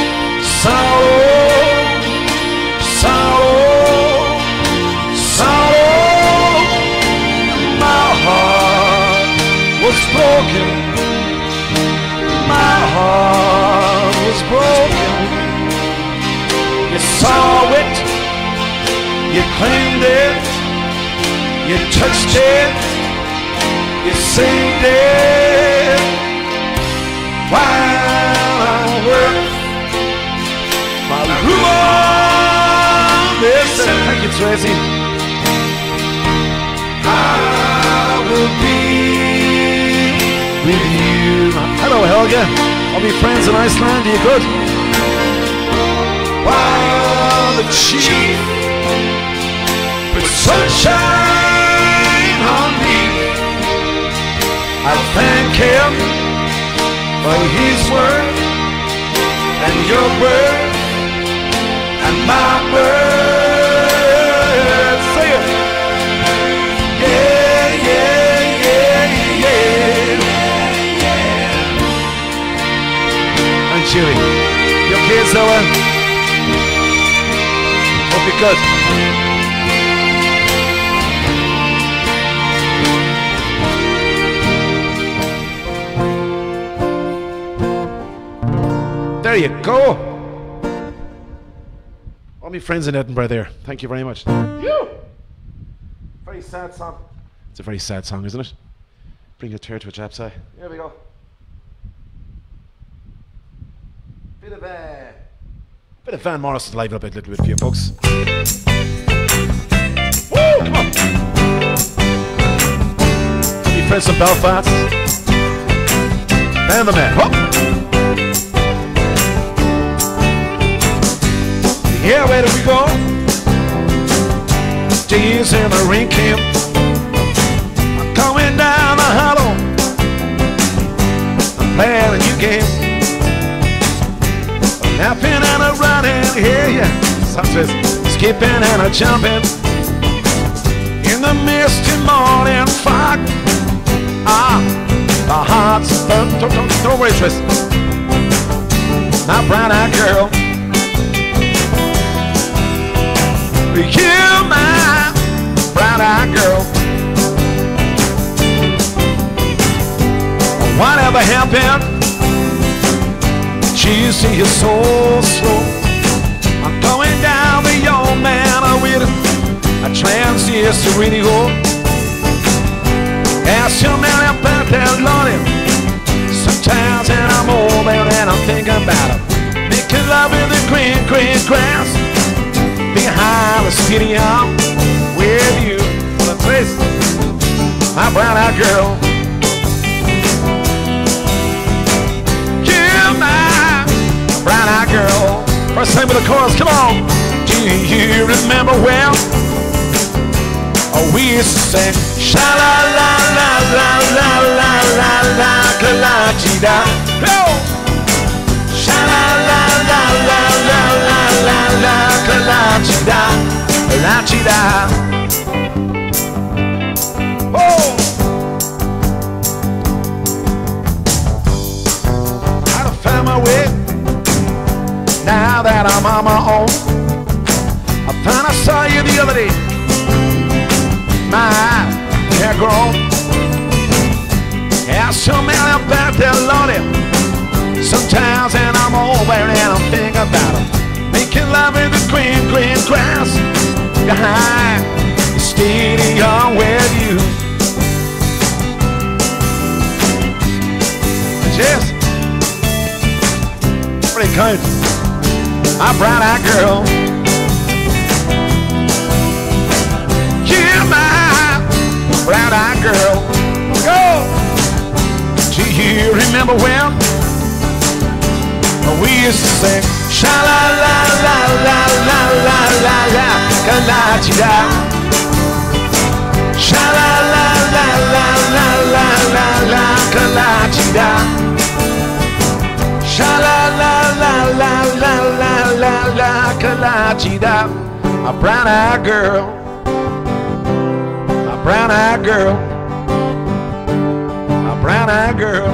sorrow, sorrow, sorrow. My heart was broken. My heart was broken. You saw it, you claimed it, you touched it, you saved it. While I work my room, listen, thank you, Tracy. I will be with you. Hello, Helga. I'll be friends in Iceland. Are you good? While the chief puts sunshine on me, I thank him for his work and your work and my word. Say it. Yeah, yeah, yeah, yeah. And Julie, your kids, Zoe? Hope you're good. There you go. All my friends in Edinburgh there. Thank you very much. You. Very sad song. It's a very sad song, isn't it? Bring a tear to a chap's eye. Here we go. Bit of a bit of Van Morris to liven up a little bit for you folks. Woo! Come on. My friends from Belfast. And the man. Whoop. Yeah, where do we go? Days in the rain camp. I'm coming down the hollow. I'm playing a new game. I'm laughing and a running, yeah, yeah. Sometimes skipping and a jumping. In the misty morning fog. Ah, the heart's don't, don't, don't, don't worry, Tris. My brown-eyed girl. You, my brown-eyed girl. Whatever happened, you see you're so slow. I'm going down the old man with a transistor radio. Ask your man about that lonely. Sometimes and I'm old and I'm thinking about it. Making love in the green, green grass. Behind the studio with you, the place, my brown-eyed girl. You, my brown-eyed girl. First time with the chorus, come on. Do you remember well? Oh, we used to sing sha la la la la la la la la la la la. Sha la la la la la la la la la chida, la chida. Oh, I done found my way. Now that I'm on my own, I thought I saw you the other day. my, yeah, girl. Yeah, so many about that lonely. Sometimes and I'm over and I'm thinking about it. Making love in the green, green grass. Behind, staying young with you. Yes. Pretty kind. My brown-eyed girl. Yeah, my brown-eyed girl. Go. Do you remember when we used to sing sha la la la la la la la la la la da. Sha la la la la la la la la la da. Sha la la la la la la la la la da. A brown-eyed girl, a brown-eyed girl, a brown-eyed girl.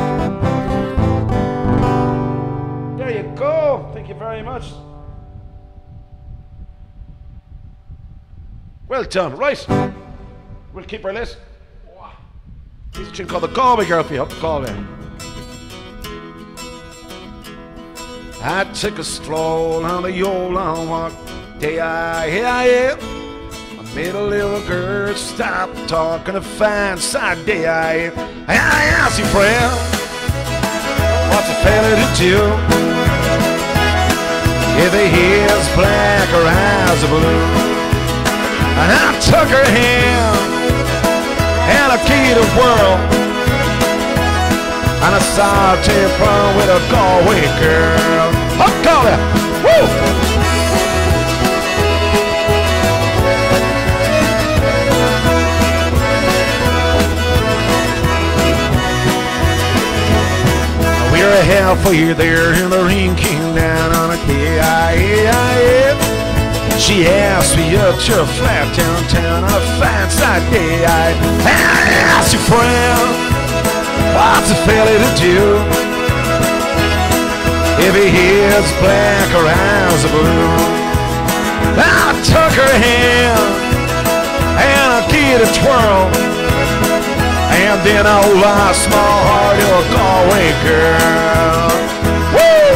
There you go. Thank you very much. Well done. Right. We'll keep her lit. This is a tune called the Galway Girl for you. Up Galway. I took a stroll on the old long walk. Day I, here I am. I made a little girl stop talking to find side. Day I am. I asked you, friend, what's a fella to do if he hears black or eyes are blue? And I took her hand and I keyed the world, and I saw her take prom with a Galway girl. Up Galway! Woo! We were halfway there and the rain came down on a day. She asked me up to a flat downtown on a fine side day. I asked your friend, what's a fella to do if he hears black or eyes are blue? I took her hand and I gave it a twirl, and then I lost my heart to a Galway girl. Woo!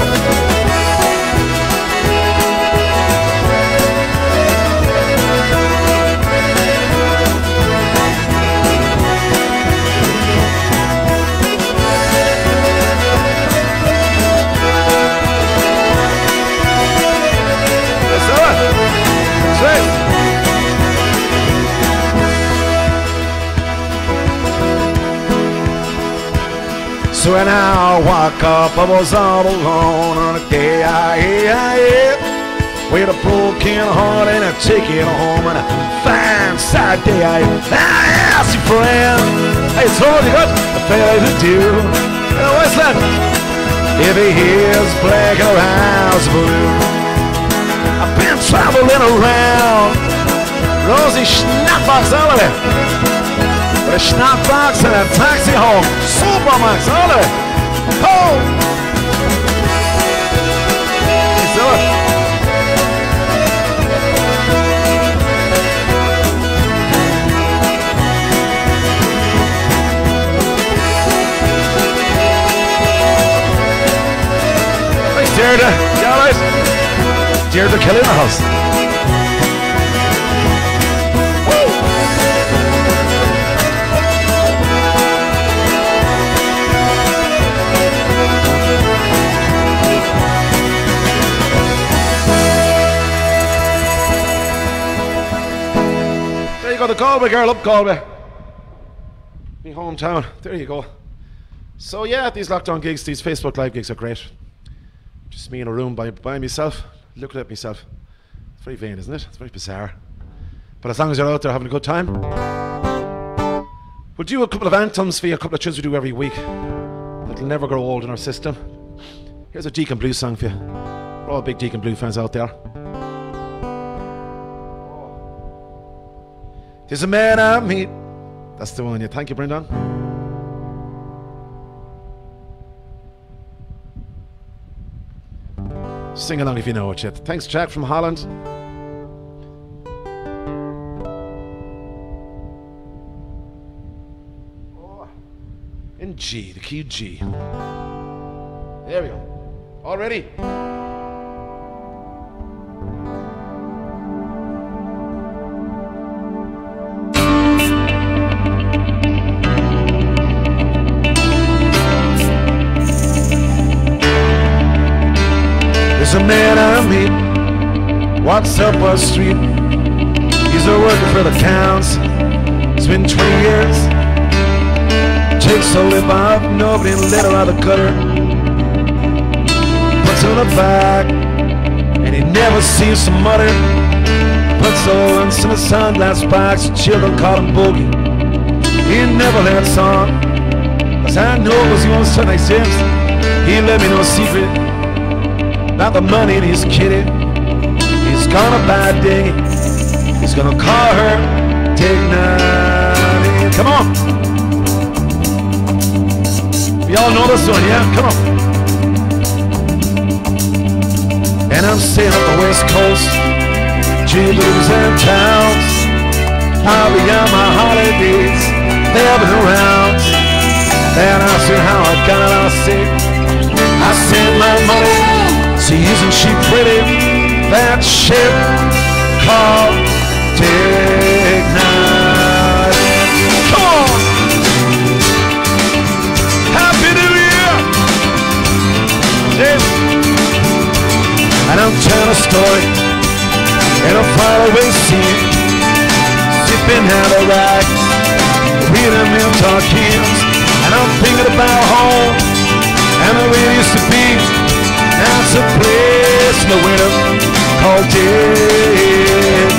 So when I woke up, I was all alone on a day I, I, I with a broken heart and a ticket home and a fine side day. I, I asked your friend, I told you what a fella to do. You know what's that? If he hears black or eyes blue. I've been traveling around, rosy schnappbox all of it. A schnappbox and a taxi home, Supermax, all of it. Oh! So, thanks, Deirdre. You alright? Deirdre Kelly in the house. The Galway girl, up Galway. My hometown. There you go. So yeah, these lockdown gigs, these Facebook Live gigs are great. Just me in a room by, by myself, looking at myself. It's very vain, isn't it? It's very bizarre. But as long as you're out there having a good time, we'll do a couple of anthems for you, a couple of tunes we do every week. That'll never grow old in our system. Here's a Deacon Blue song for you. We're all big Deacon Blue fans out there. There's a man I meet. That's the one, yeah. Thank you, Brendan. Sing along if you know it yet. Thanks, Jack from Holland. G, the key G. There we go. All ready? There's a man I meet, walks up our street. He's a worker for the towns. It's been twenty years. Takes a lip off, nobody let her out of the gutter. Puts on a bag, and he never seems to mutter. Puts the once in a sunglass box, children call him Boogie. He never let song, cause I know it was your son, I says. He let me no secret, not the money in his kitty. He's gonna buy a dinghy, he's gonna call her Dignity. Come on! Y'all know this one, yeah? Come on. And I'm sailing up the west coast, G-blues and towns. I'll be on my holidays, having around. And I see how I got it, I'll see. I send my money, see, isn't she pretty? That ship called Dignity. Come on! And I'm telling a story in a faraway sea, sipping out a rag, reading them talk hymns, and I'm thinking about home and the way it used to be. Now it's a place in the winter called Dignity.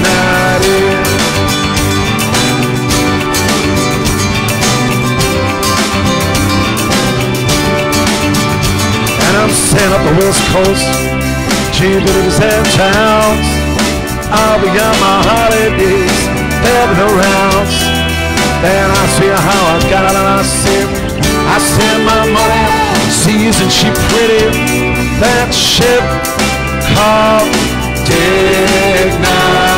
And I'm sailing up the west coast, G-blues and towns. I'll be on my holidays, having around. Then I see how I got it, and I see, I send my money. See, isn't she pretty? That ship called Dignity.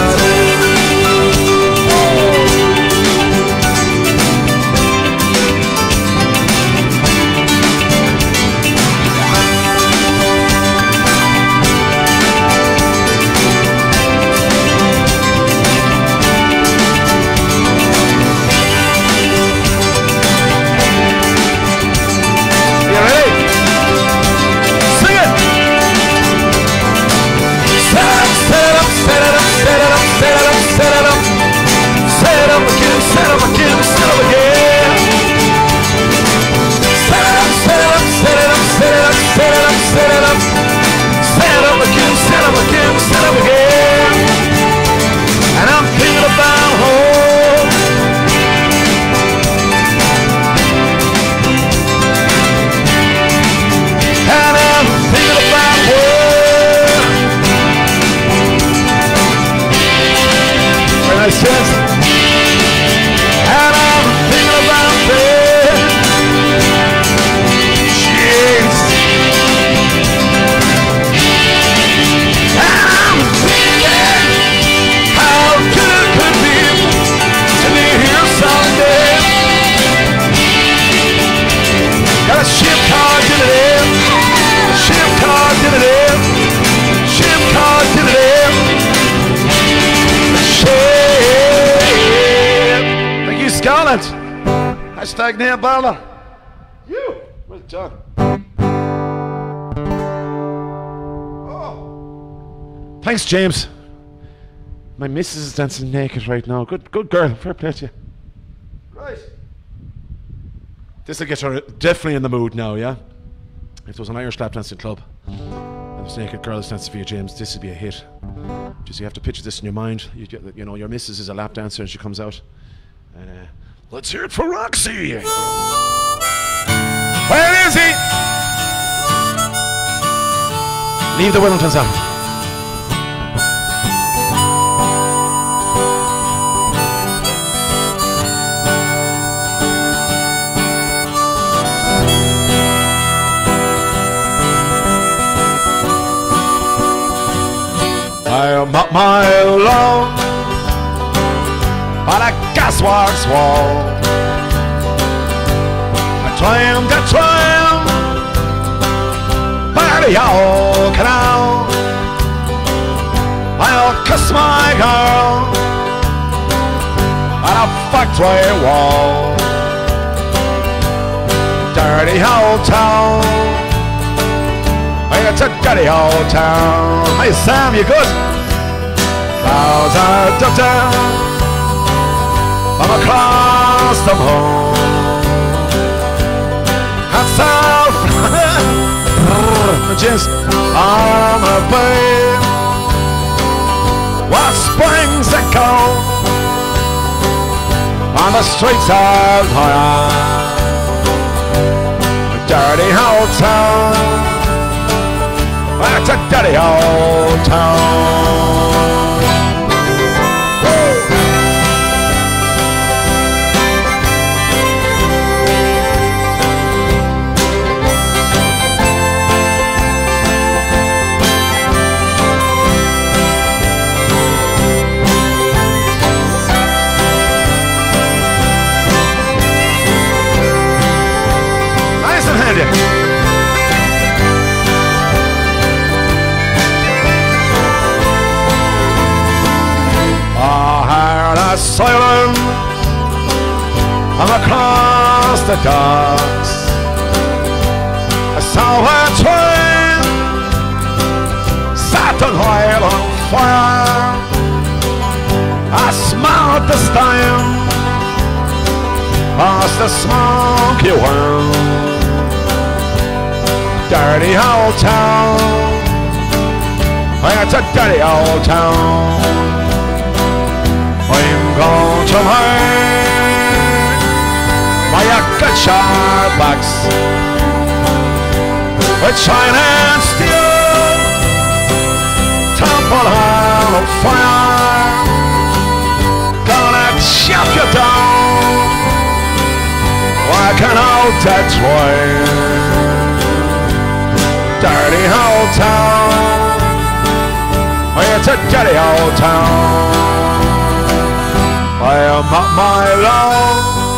Hashtag Neil Barlow. You. Well done. Oh. Thanks, James. My missus is dancing naked right now. Good, good girl. Fair play to you. Right. This will get her definitely in the mood now, yeah? If there was an Irish lap dancing club and there's naked girls dancing for you, James, this would be a hit. Just you have to picture this in your mind. You, get, you know, your missus is a lap dancer and she comes out. And uh, let's hear it for Roxy. Where is he? Leave the Wellingtons out. I am a mile long on a gasworks wall. I trying to trying by the old canal. I'll kiss my girl on a factory wall. Dirty old town, it's a dirty old town. Hey Sam, you good? Clouds are drifting from across the moon. Hats out, just on the bay. What springs echo on the streets of Hawaii. Dirty old town, it's a dirty old town. Silent I'm across the docks. I saw a train set on oil on fire. I smelled the steam past the smoky wind. Dirty old town, it's a dirty old town. I'm going to learn by a good sharp box with shining steel, temple on fire. Gonna chop you down like an old dead train. Dirty old town, it's a dirty old town. I am up my lawn,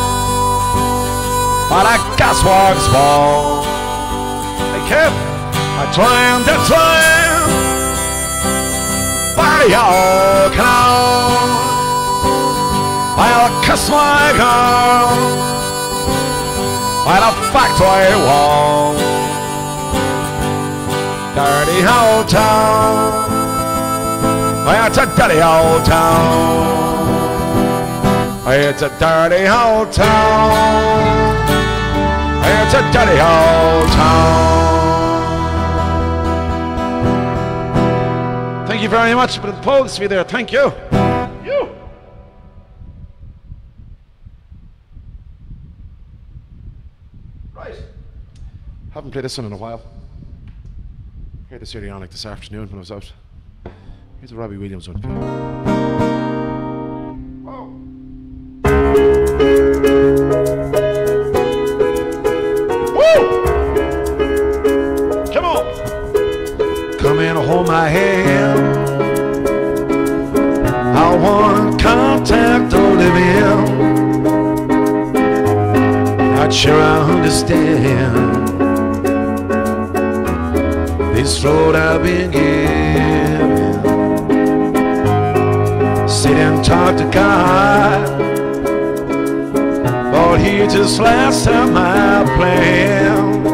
but I gasworks wall. Hey Kev, I train to train by the old canal. I'll kiss my girl by the factory wall. Dirty old town, it's a dirty old town. It's a dirty old town. It's a dirty old town. Thank you very much for the polls to be there. Thank you. You. Right. Haven't played this one in a while. Heard this early on, like this afternoon when I was out. Here's a Robbie Williams one. Come in, hold my hand. I want contact to live in. Not sure I understand this road I've been given. Sit and talk to God, but he just laughs at my plans.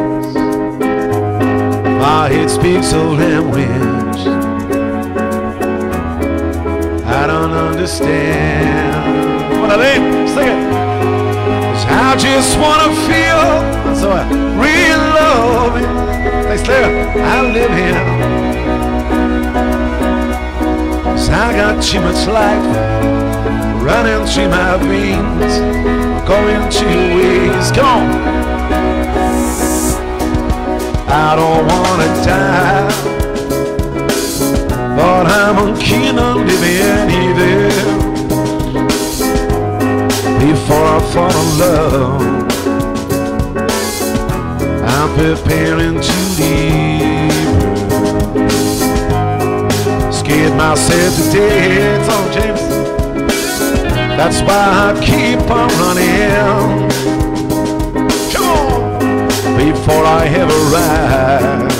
My head speaks a language I don't understand. What I mean, sing it. 'Cause I just wanna feel so I real love it. Thanks, Claire. I live here. 'Cause I got too much life running through my veins, going two ways. Come on. I don't wanna die, but I'm keen on living either. Before I fall in love, I'm preparing to leave. Scared myself to death, oh James. That's why I keep on running. Come on. I have arrived.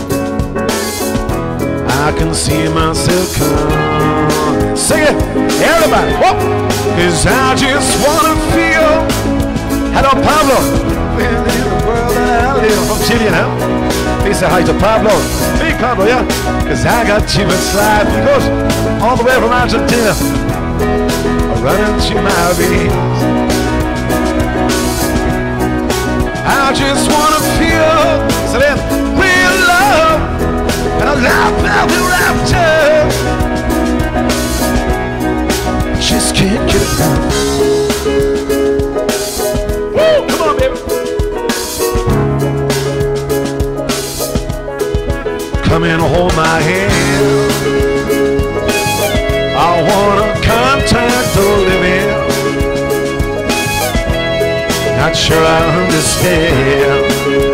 I can see myself coming. Sing it, everybody. Whoop. Cause I just wanna feel. Hello, Pablo. In the world that I live. From Chile now. Please say hi to Pablo. Big Pablo, yeah. Cause I got too much life. He goes all the way from Argentina. Running through my veins. I just wanna feel. So then, real love. And a life now the rapture. Just can't get enough. Woo! Come on, baby. Come and hold my hand. I wanna contact the living. Not sure I understand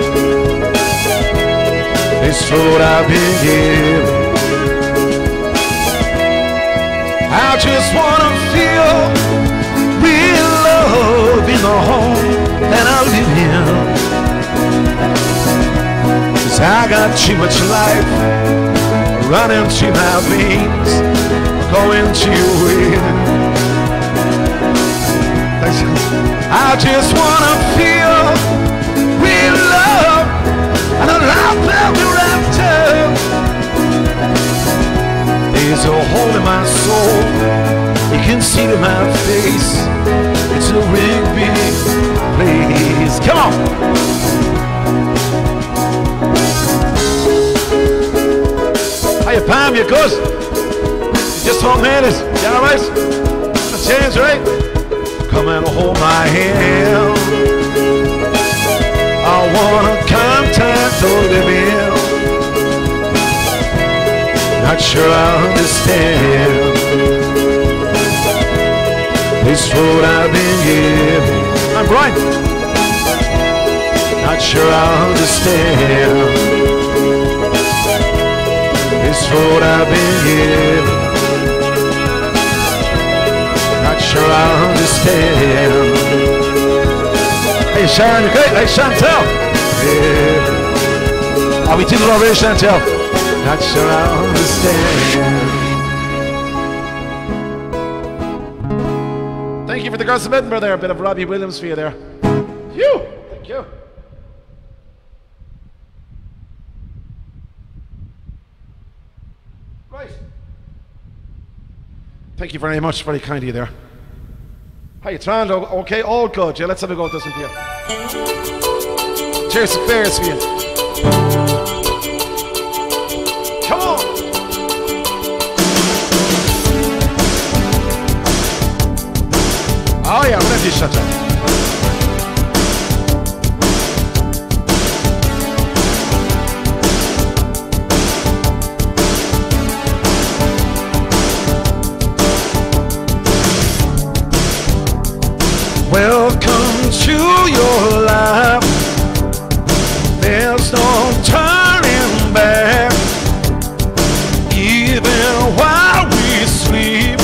this road I've been given. I just wanna feel real love in the home that I live in. Cause I got too much life running through my veins, going to win. I just wanna feel real love and a life that will rapture. There's a hole in my soul, you can see it in my face. It's a big, big place. Come on! Hiya, Pam, you good? You just about made it. You alright? The change, right? Come and hold my hand. I wanna contact the living. Not sure I understand this road I've been given. I'm Brian. Not sure I understand this road I've been given. Not sure I understand. Hey Sharon, you okay? Hey Chantel. Yeah. Oh, we did it already, Chantel. Not sure I understand. Thank you for the Girls of Edinburgh there. A bit of Robbie Williams for you there. Phew! Thank you. Right. Thank you very much. Very kind of you there. Hi, it's Rand. Okay, all good. Yeah, let's have a go at this one for you. Cheers to Claire's for you. Come on! Oh yeah, whenever you shut up. Welcome to your life. There's no turning back. Even while we sleep,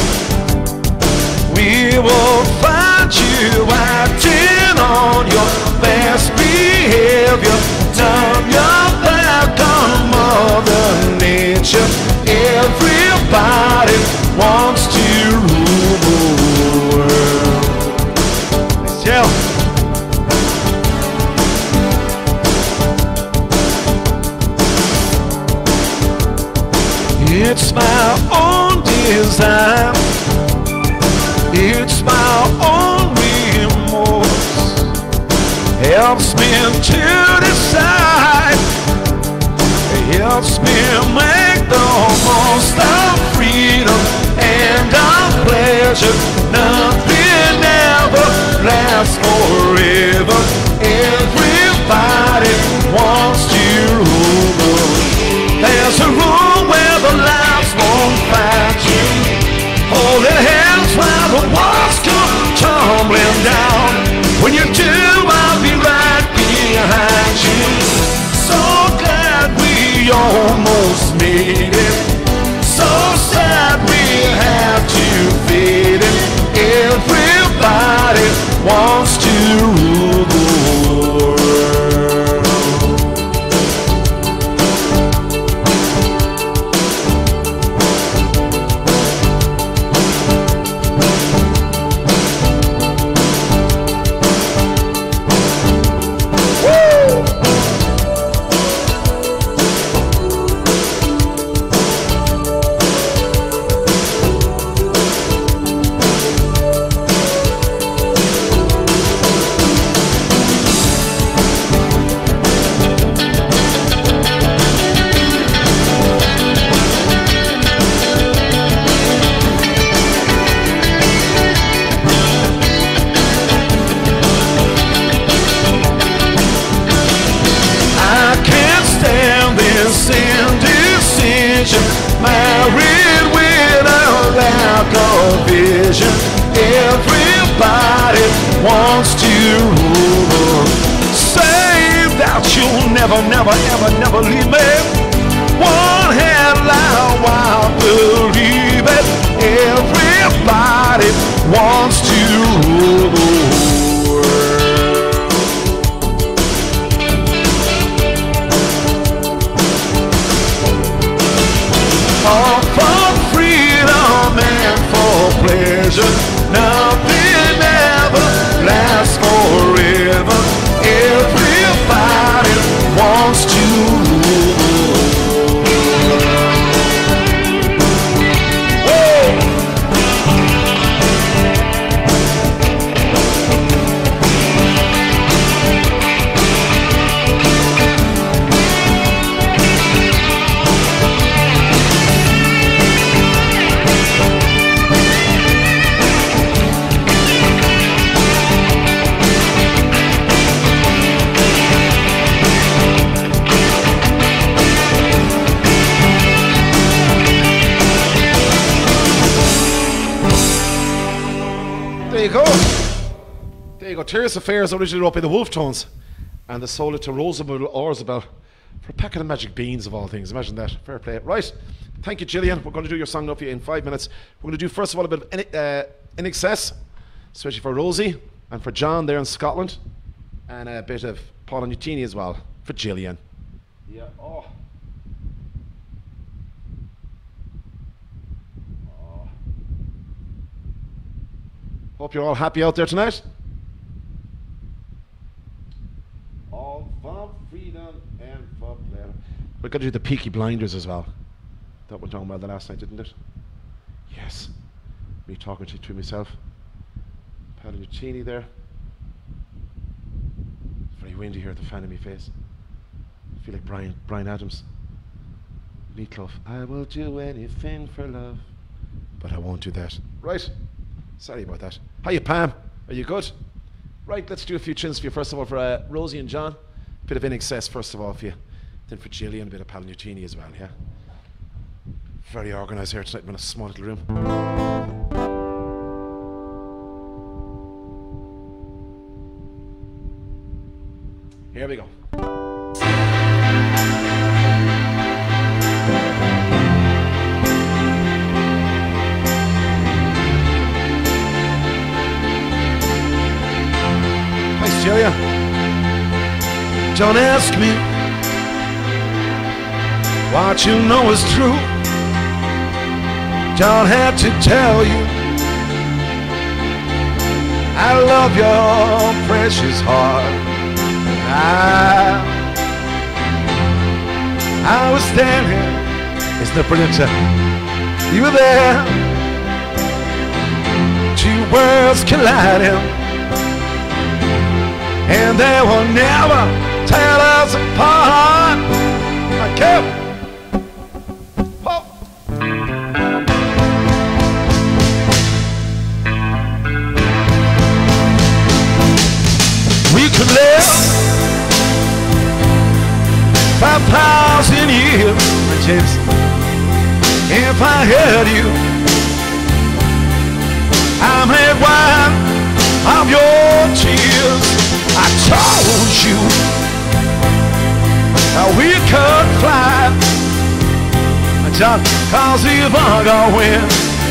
we will find you acting on your best behavior. Turn your back on Mother Nature. Everybody wants to rule the world. Yeah. It's my own design. It's my own remorse. Helps me to decide. Helps me make the most of freedom and of pleasure. Nothing ever lasts forever. Everybody wants to rule the world. There's a room where the lights won't find you. Holding hands while the walls come tumbling down. When you do, I'll be right behind you. So glad we almost made it. So sad we had to fade it. Everybody wants to rule the world. pleasure. Everybody wants to rule. Say that you'll never, never, ever, never leave me. One hand loud, I believe it. Everybody wants to rule the world. All for freedom and for pleasure. Nothing ever lasts forever. Everybody wants to rule the world. There you go. There you go. Tears Affairs originally wrote by the Wolf Tones, and they sold it to Roosevelt Orzabel for a packet of magic beans of all things. Imagine that. Fair play. Right. Thank you, Gillian. We're going to do your song now for you in five minutes. We're going to do first of all a bit of in, uh, In Excess, especially for Rosie and for John there in Scotland, and a bit of Paul and Utini as well for Gillian. Yeah. Oh. Hope you're all happy out there tonight. All for freedom and for pleasure. We're going to do the Peaky Blinders as well. That went down well the last night, didn't it? Yes. Me talking to, to myself. Palluccini there. It's very windy here at the fan in my face. I feel like Brian, Brian Adams. Meatloaf. I will do anything for love, but I won't do that. Right. Sorry about that. Hiya, Pam. Are you good? Right, let's do a few tunes for you. First of all, for uh, Rosie and John. A bit of In Excess, first of all, for you. Then for Gillian, a bit of Palluccini as well, yeah? Very organised here tonight. I'm in a small little room. Here we go. Julia. Don't ask me what you know is true. Don't have to tell you I love your precious heart. I, I was standing. Isn't that brilliant? You were there. Two worlds colliding, and they will never tear us apart. I kept. Oh. We could live five thousand years, James, if I had you. I'm a wine of your tears. I told you how we could fly, John, cause even gonna win.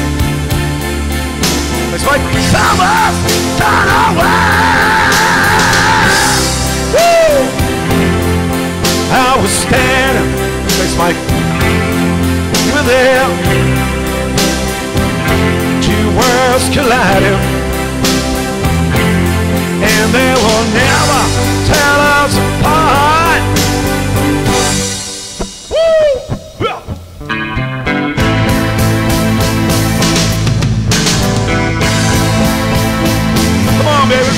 It's like summer's done away. Woo! I was standing, thanks Mike, you were there. Two worlds colliding, and they will never tear us apart. Woo! Come on, baby.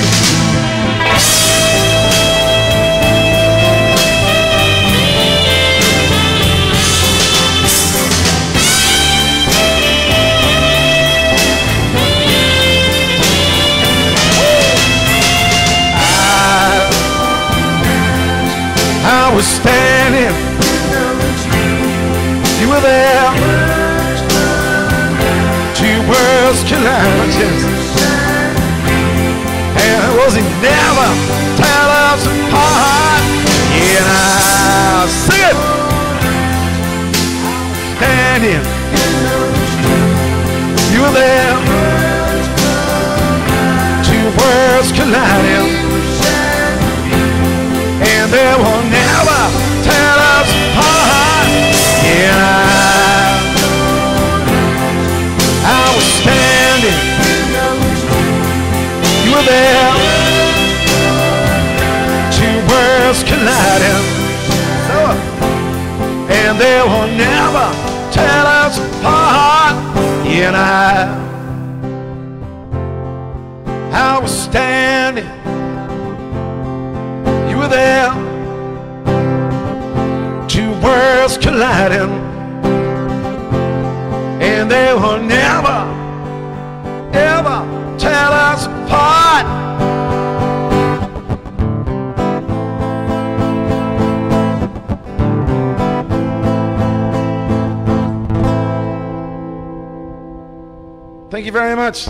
I was standing, you were there. Two worlds worlds collided, and was it never tear us apart? Yeah, now sing it. Standing, you were there. Two worlds colliding, and they will never tear us apart. Yeah, I was standing, you were there. Two worlds colliding, and they will never tear us apart. Yeah, and I, I was standing, you were there. Two worlds colliding, and they will never, ever tear us apart. Thank you very much.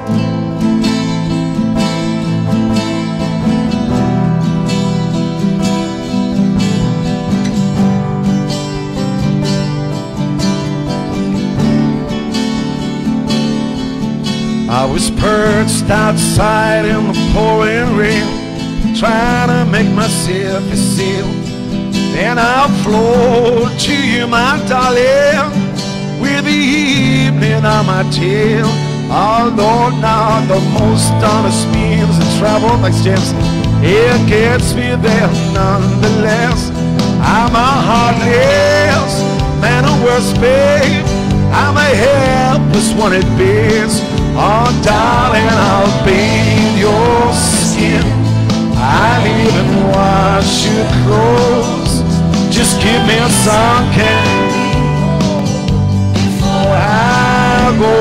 I was perched outside in the pouring rain, trying to make myself a sail. Then I'll float to you, my darling, with the evening on my tail. Although now the most honest means of travel, thanks James, it gets me there nonetheless. I'm a heartless man of worst babe, I'm a helpless one at best. Oh darling, I'll bathe your skin, I'll even wash your clothes. Just give me some candy before I go.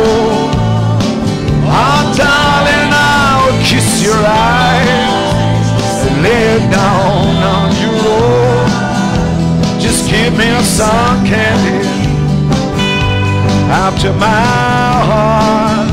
Oh darling, I'll kiss your eyes and lay down on your robe. Just give me some candy after my heart.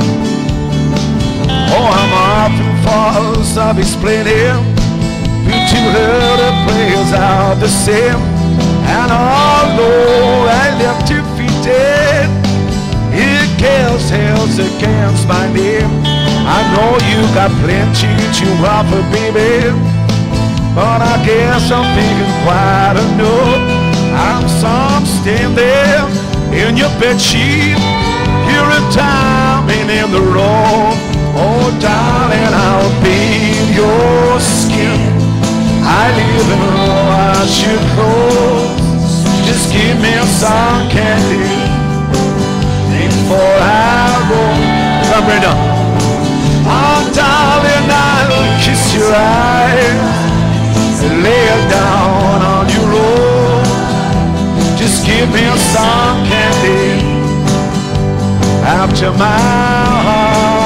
Oh, I'm often false of explaining, you two heard the prayers are the same. And although I left defeated, it kills hells against my name. I know you got plenty to offer, baby, but I guess I'm thinking quite enough. I'm some staying there in your bedsheet, you're a diamond in the rough. Oh darling, I'll bathe your skin, I live and wash your clothes. Just give me some candy before I go. Come Brenda. Oh darling, I'll kiss your eyes and lay it down on your robe. Just give me some candy after my heart.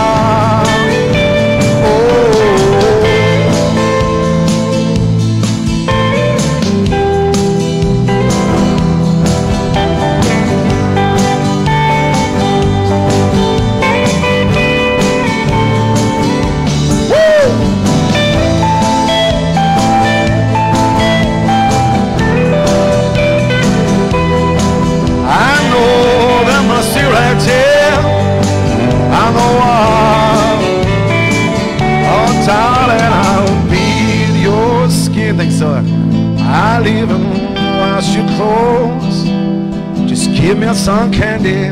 I know what. Oh darling, I'll bathe your skin. Thanks so. I'll even wash your clothes. Just give me some candy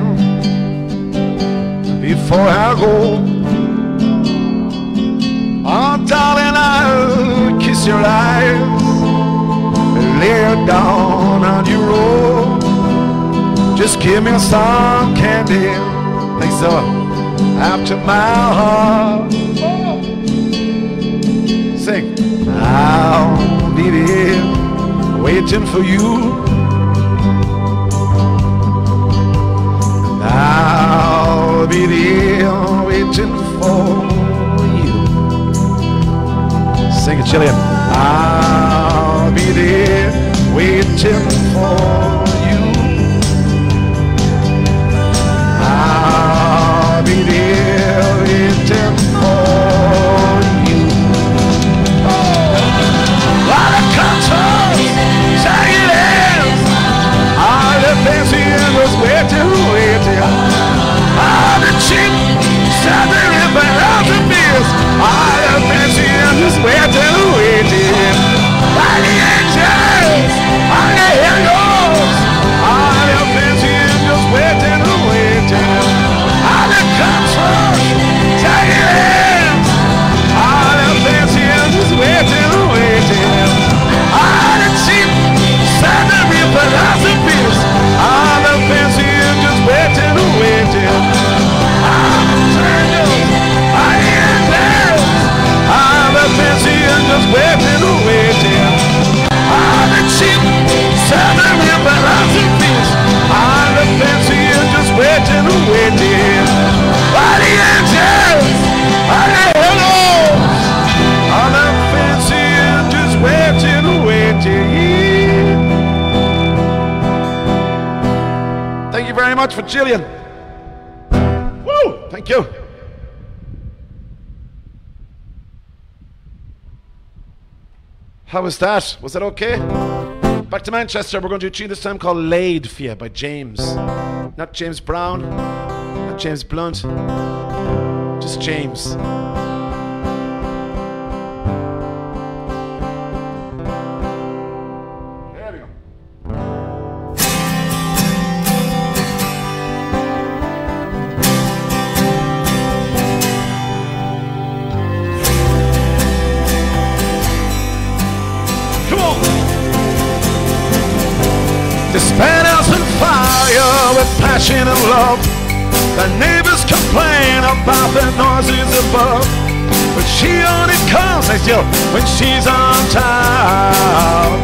before I go. Oh darling, I'll kiss your eyes and lay it down on your robe. Just give me some candy, thanks so, after my heart. Sing. I'll be there waiting for you. I'll be there waiting for you. Sing it, Chilean. I'll be there waiting for you. I'll be very much for Gillian. Woo! Thank you. How was that? Was that okay? Back to Manchester. We're going to do a tune this time called Laid for You by James. Not James Brown, not James Blunt, just James. Spanners and fire with passion and love. The neighbors complain about the noises above, but she only comes next year when she's on time.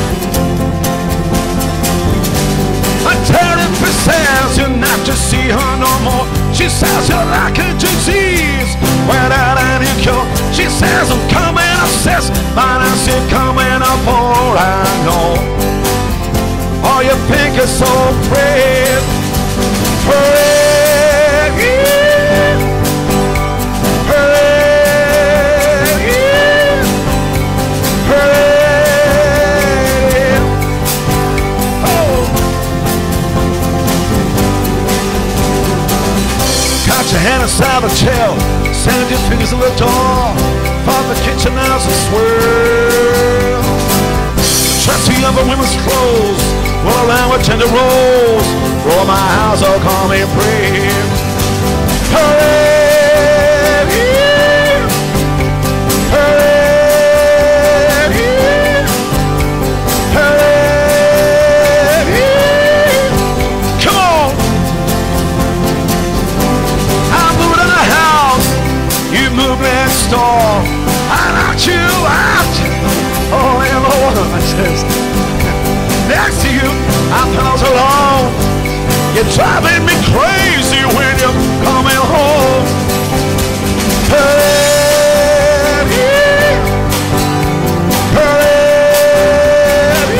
A therapist says you're not to see her no more. She says you're like a disease without any cure. She says I'm coming obsessed, but I see coming up all I know. Oh, you think it's so pretty, pretty, pretty, pretty. Oh, got your hand inside the chair, send your fingers to the door, from the kitchen house and swirl. Trusty of a women's clothes, roll around with tender rolls, roll my house, oh call me pretty. Hooray, hooray, hooray. Come on. I moved in a house, you moved next door. I knocked you out, oh and Lord, I says. Next to you, I felt alone. You're driving me crazy when you're coming home. Hey, hey,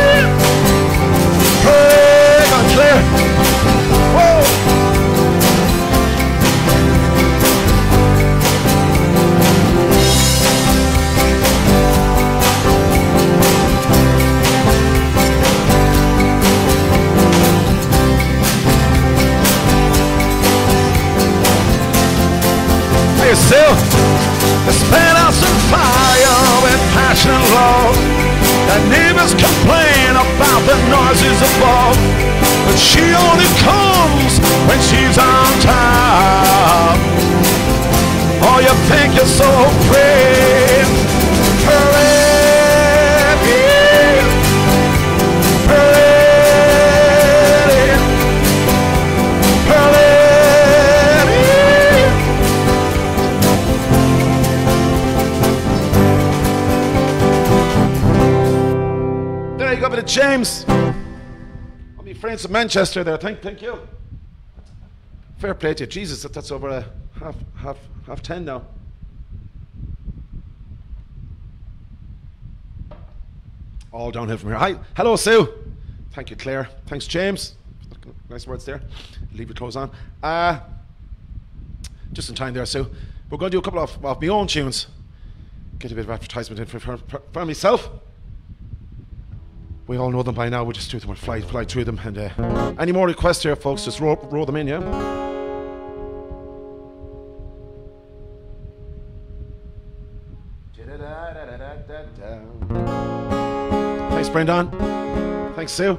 hey, I'm clear. Whoa. Yourself, the spanners and fire with passion and love. The neighbors complain about the noises above, but she only comes when she's on time. Oh, you think you're so pretty, pretty, pretty, pretty. Up to James. All my friends from Manchester there. Thank, thank you. Fair play to you. Jesus, that, that's over uh, half, half, half ten now. All downhill from here. Hi, hello, Sue. Thank you, Claire. Thanks, James. Nice words there. Leave your clothes on. Uh, just in time there, Sue. We're going to do a couple of, of my own tunes. Get a bit of advertisement in for, for, for myself. We all know them by now. We'll just do them. We'll fly, fly through them. And uh, any more requests here, folks, just roll, roll them in, yeah? Thanks, Brendan. Thanks, Sue.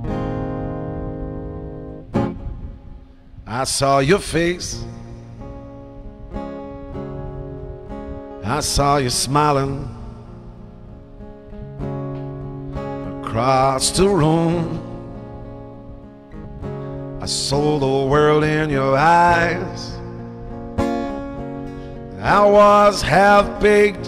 I saw your face. I saw you smiling across the room. I saw the world in your eyes. I was half-baked,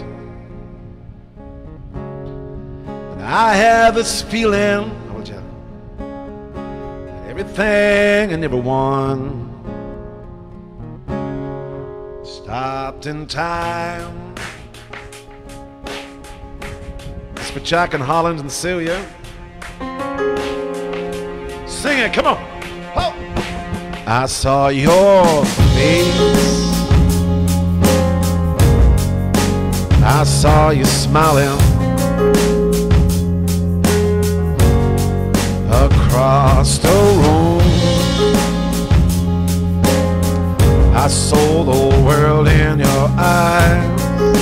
and I had this feeling, I will tell you, that everything and everyone stopped in time. It's for Jack and Holland and Sue, yeah? Sing it, come on. Oh. I saw your face. I saw you smiling across the room. I saw the world in your eyes.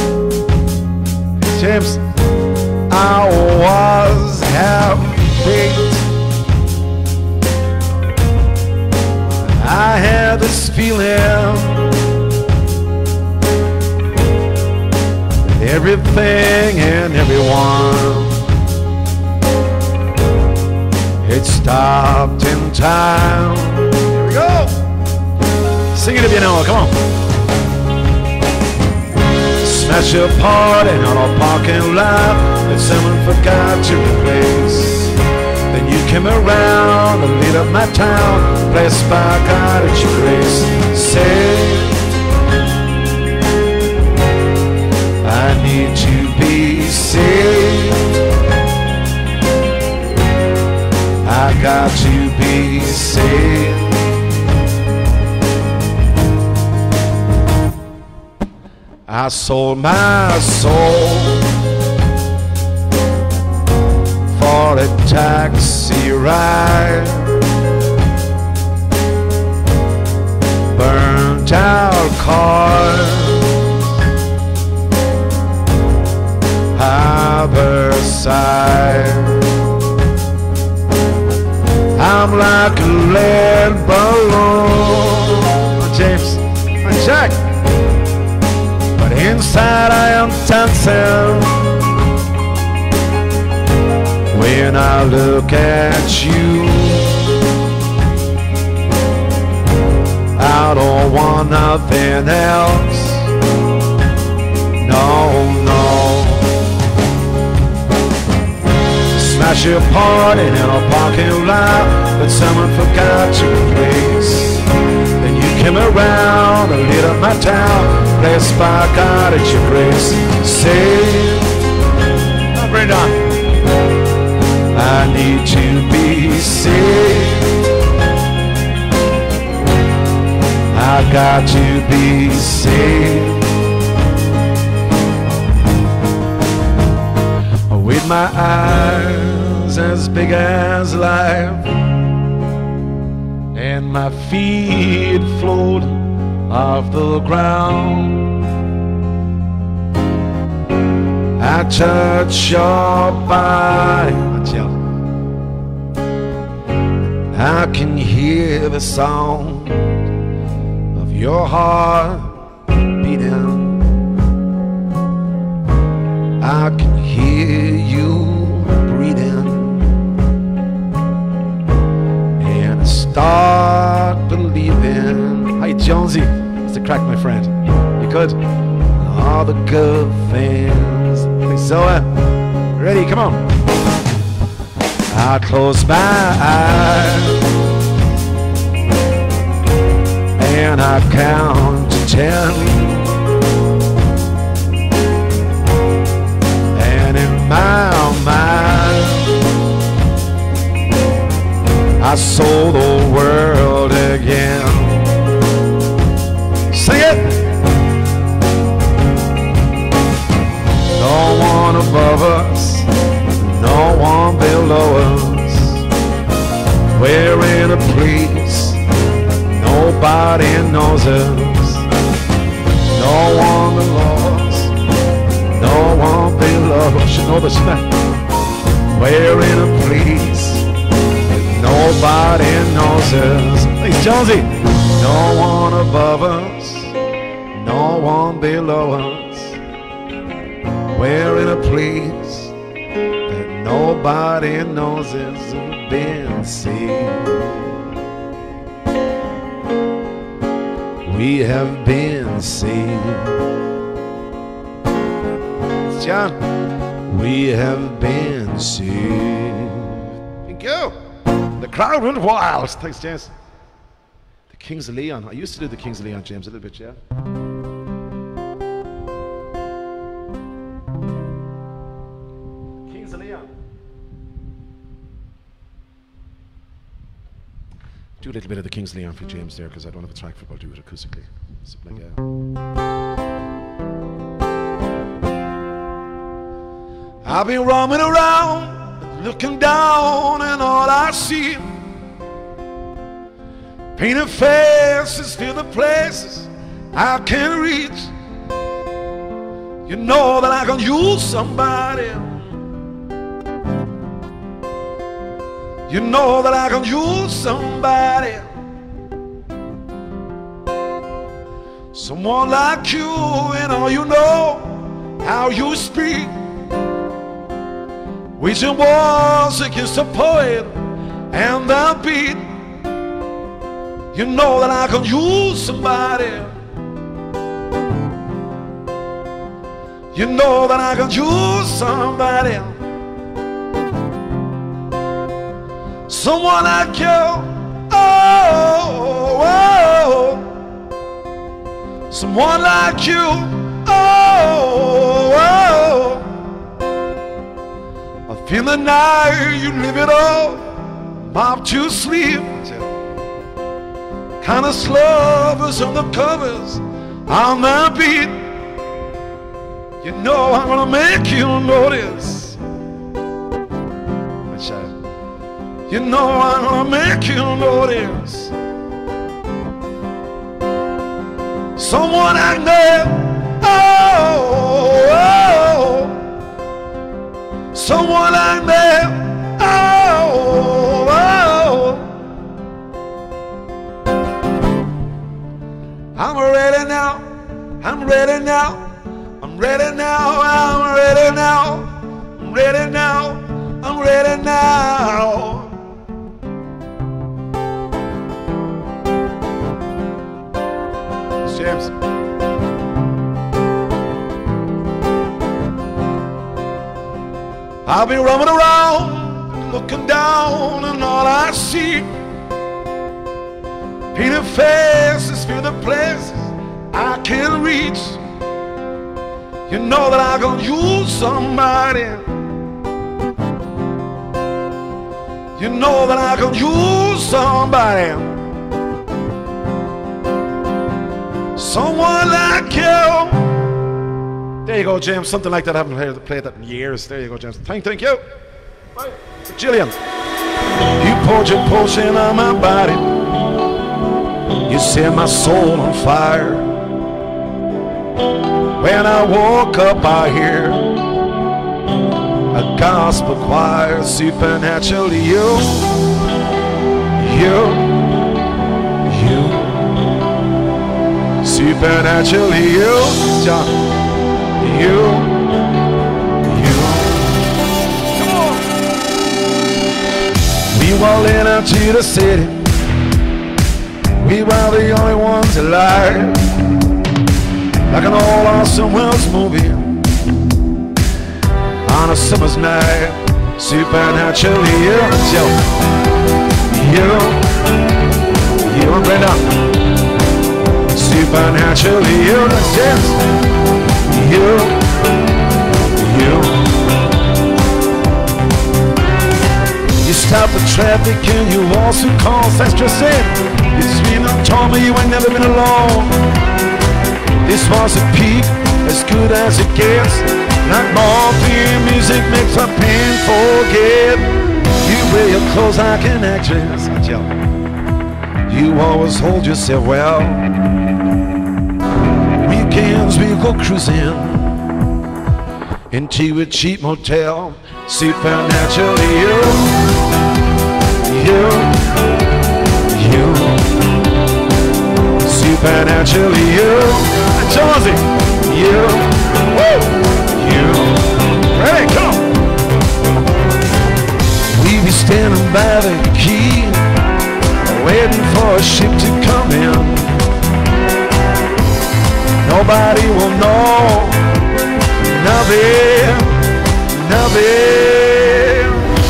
James. I was happy. I had this feeling that everything and everyone, it stopped in time. Here we go. Sing it if you know it. Come on. Smash your party on a parking lot that someone forgot to replace. Then you came around and lit up my town, blessed by God at your grace. Say, I need to be saved. I got to be saved. I sold my soul for a taxi ride, burnt out cars, harbor side. I'm like a lead balloon, James. And Jack. inside I am dancing when I look at you. I don't want nothing else. No, no. Smash your party in a parking lot that someone forgot to replace. Then you came around and lit up my town, blessed by God at your grace. Saved. Oh, bring it on. I need to be saved. I got to be saved. With my eyes as big as life and my feet floating off the ground, I touch your body. I can hear the sound of your heart beating. I can hear you breathing, and I start believing. Hi, Jonesy. It's the crack, my friend. You good? All the good things. Think so, uh? Ready? Come on. I close my eyes and I count to ten, and in my mind I saw the world again. Sing it! No one above us, no one below us. We're in a place nobody knows us. No one below us, no one below us. You know this thing. We're in a place that nobody knows us. Thanks, Jonesy. No one above us, no one below us. We're in a place that nobody knows us. Been saved. We have been saved. John. We have been saved. Thank you. The crowd went wild. Thanks, James. The Kings of Leon. I used to do the Kings of Leon, James, a little bit, yeah. Kings of Leon. Do a little bit of the Kings Leon for James there, because I don't have a track for it, but I'll do it acoustically. Something like that. I've been roaming around, looking down, and all I see painted faces fill the places I can't reach. You know that I can use somebody. You know that I can use somebody. Someone like you, and all you know how you speak, waging wars against the poet and the beat. You know that I can use somebody. You know that I can use somebody. Someone like you, oh, oh, someone like you, oh, oh. I feel the night you live it all, mob to sleep. Kind of lovers on the covers, on the beat. You know I'm gonna make you notice. You know I'm gonna make you notice. Someone I know, oh, oh. Someone I know, oh, oh. I'm ready now, I'm ready now, I'm ready now, I'm ready now, I'm ready now, I'm ready now. James. I've been roaming around, looking down, and all I see painted faces fill the places I can't reach. You know that I can use somebody. You know that I can use somebody. Someone like you. There you go, James. Something like that. I haven't played, played that in years. There you go, James. Thank, thank you. Bye. Gillian. You poured your potion on my body. You set my soul on fire. When I woke up, I hear a gospel choir. Supernaturally, you, you, you. Supernaturally, you, John, you, you. Come on. We walked into the city. We were the only ones alive. Like an old Orson Welles movie on a summer's night. Supernaturally, you, you, you, and Brenda. Supernaturally, you, let's dance. You, you. You stop the traffic and you also cause extra sin. You screamed and told me you ain't never been alone. This was a peak, as good as it gets. Like morphine music makes a pain forget. You wear your clothes like an actress. You always hold yourself well. Weekends we go cruising into a cheap motel. Supernaturally, you, you, you. Supernaturally, you, and Jonesy, you, woo, you. Ready, come on. We be standing by the key, waiting for a ship to come in. Nobody will know, nothing, nothing.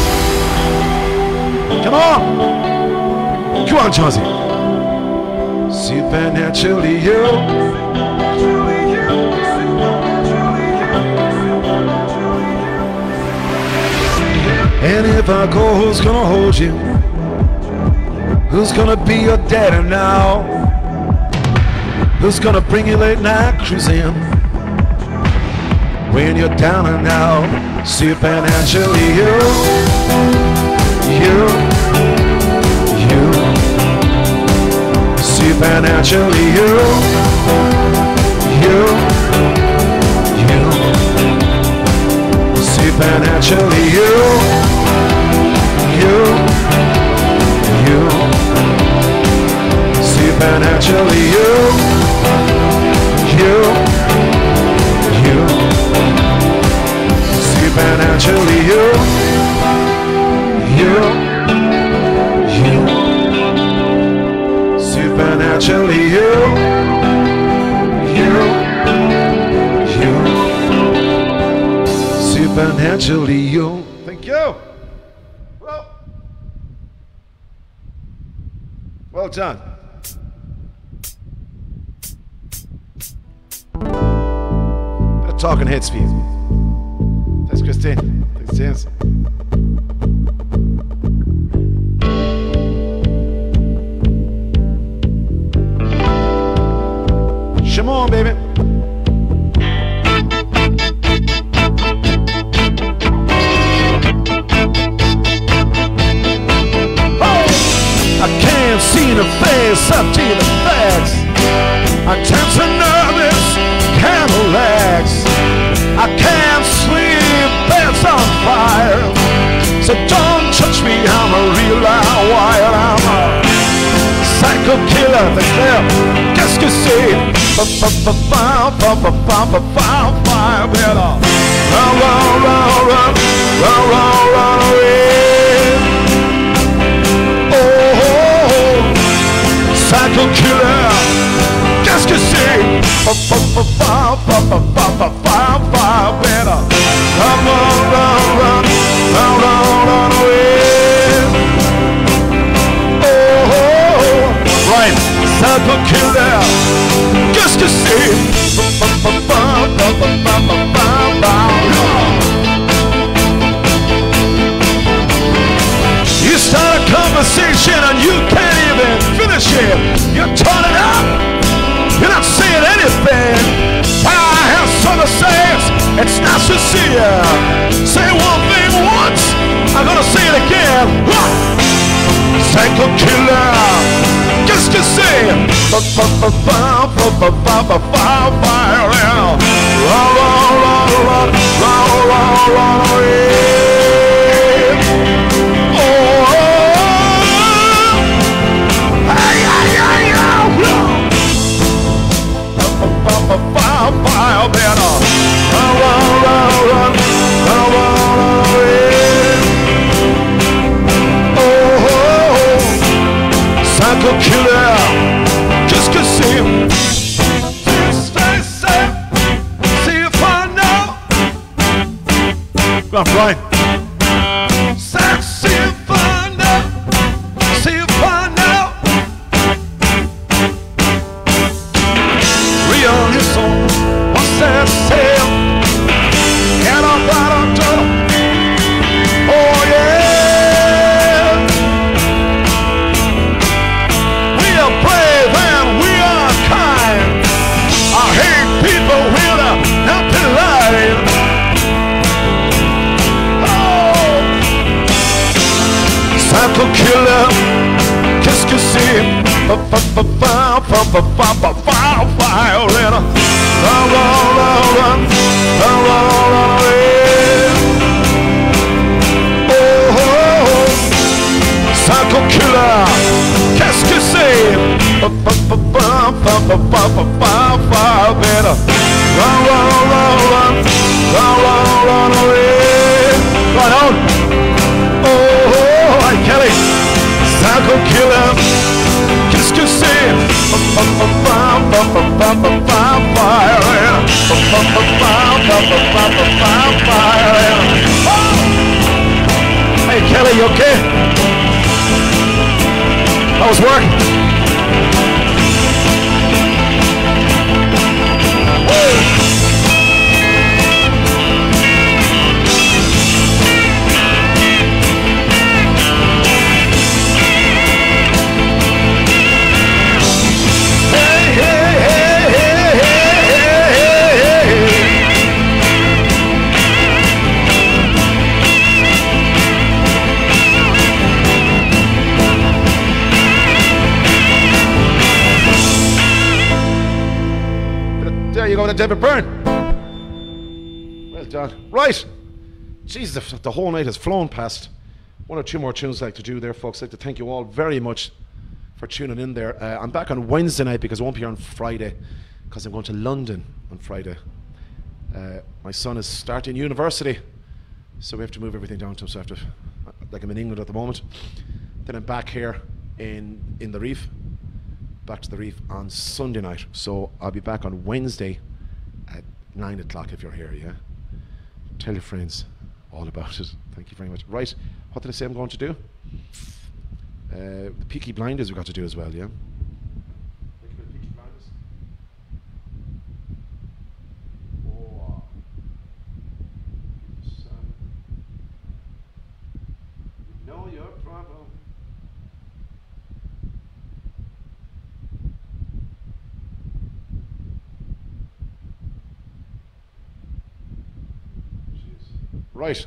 Come on, come on, Jonesy. Supernaturally, you. And if I go, who's gonna hold you? Who's gonna be your daddy now? Who's gonna bring you late night cruising when you're down and out? Supernaturally you, you, you. Supernaturally you, you, you. Supernaturally you, you, you. Supernaturally you, you, you. Supernaturally you, you, you. Supernaturally you, you, you. Supernaturally you. Thank you. Well, well done. Bit of talking heads for you. Thanks, Christine. Thanks, James. Come on, baby. I can't see the face up to the facts. I'm tense and nervous, can't relax. I can't sleep, bed's on fire. So don't touch me, I'm a real live wire. I'm a psycho killer, the clear. Qu'est-ce que c'est? Fire, better. Run, run, run, run, run, run, run away. Oh, psycho killer, qu'est-ce que c'est? Fire, better. Run, run, run, run, run, run, run away. Oh, right, psycho killer, qu'est-ce que c'est? You start a conversation and you can't even finish it. You turn it up, you're not saying anything. I have something to say, it's nice to see you. Say one thing once, I'm gonna say it again. Psycho killer, qu'est-ce que c'est? Psycho killer, qu'est-ce que c'est? See if I know. Come on, Brian. See if I know. See if I know. Real listen, what's that say? And I'm right on top. Oh yeah. Psycho killer, qu'est-ce que c'est? Psycho killer, qu'est-ce que c'est? Right on. Oh, Kelly, psycho killer, qu'est-ce que c'est? Hey Kelly, you okay? How was work? of David Byrne. Well done. Right. Jesus, the, the whole night has flown past. One or two more tunes I'd like to do there, folks. I'd like to thank you all very much for tuning in there. Uh, I'm back on Wednesday night because I won't be here on Friday because I'm going to London on Friday. Uh, my son is starting university, so we have to move everything down to him. So I have to, like I'm in England at the moment. Then I'm back here in in the Reef, back to the Reef on Sunday night. So I'll be back on Wednesday at nine o'clock if you're here. Yeah, tell your friends all about it. Thank you very much. Right, what did I say I'm going to do? Uh, the Peaky Blinders we've got to do as well. Yeah. Peaky Blinders. Oh. Son. You know your problem. Right.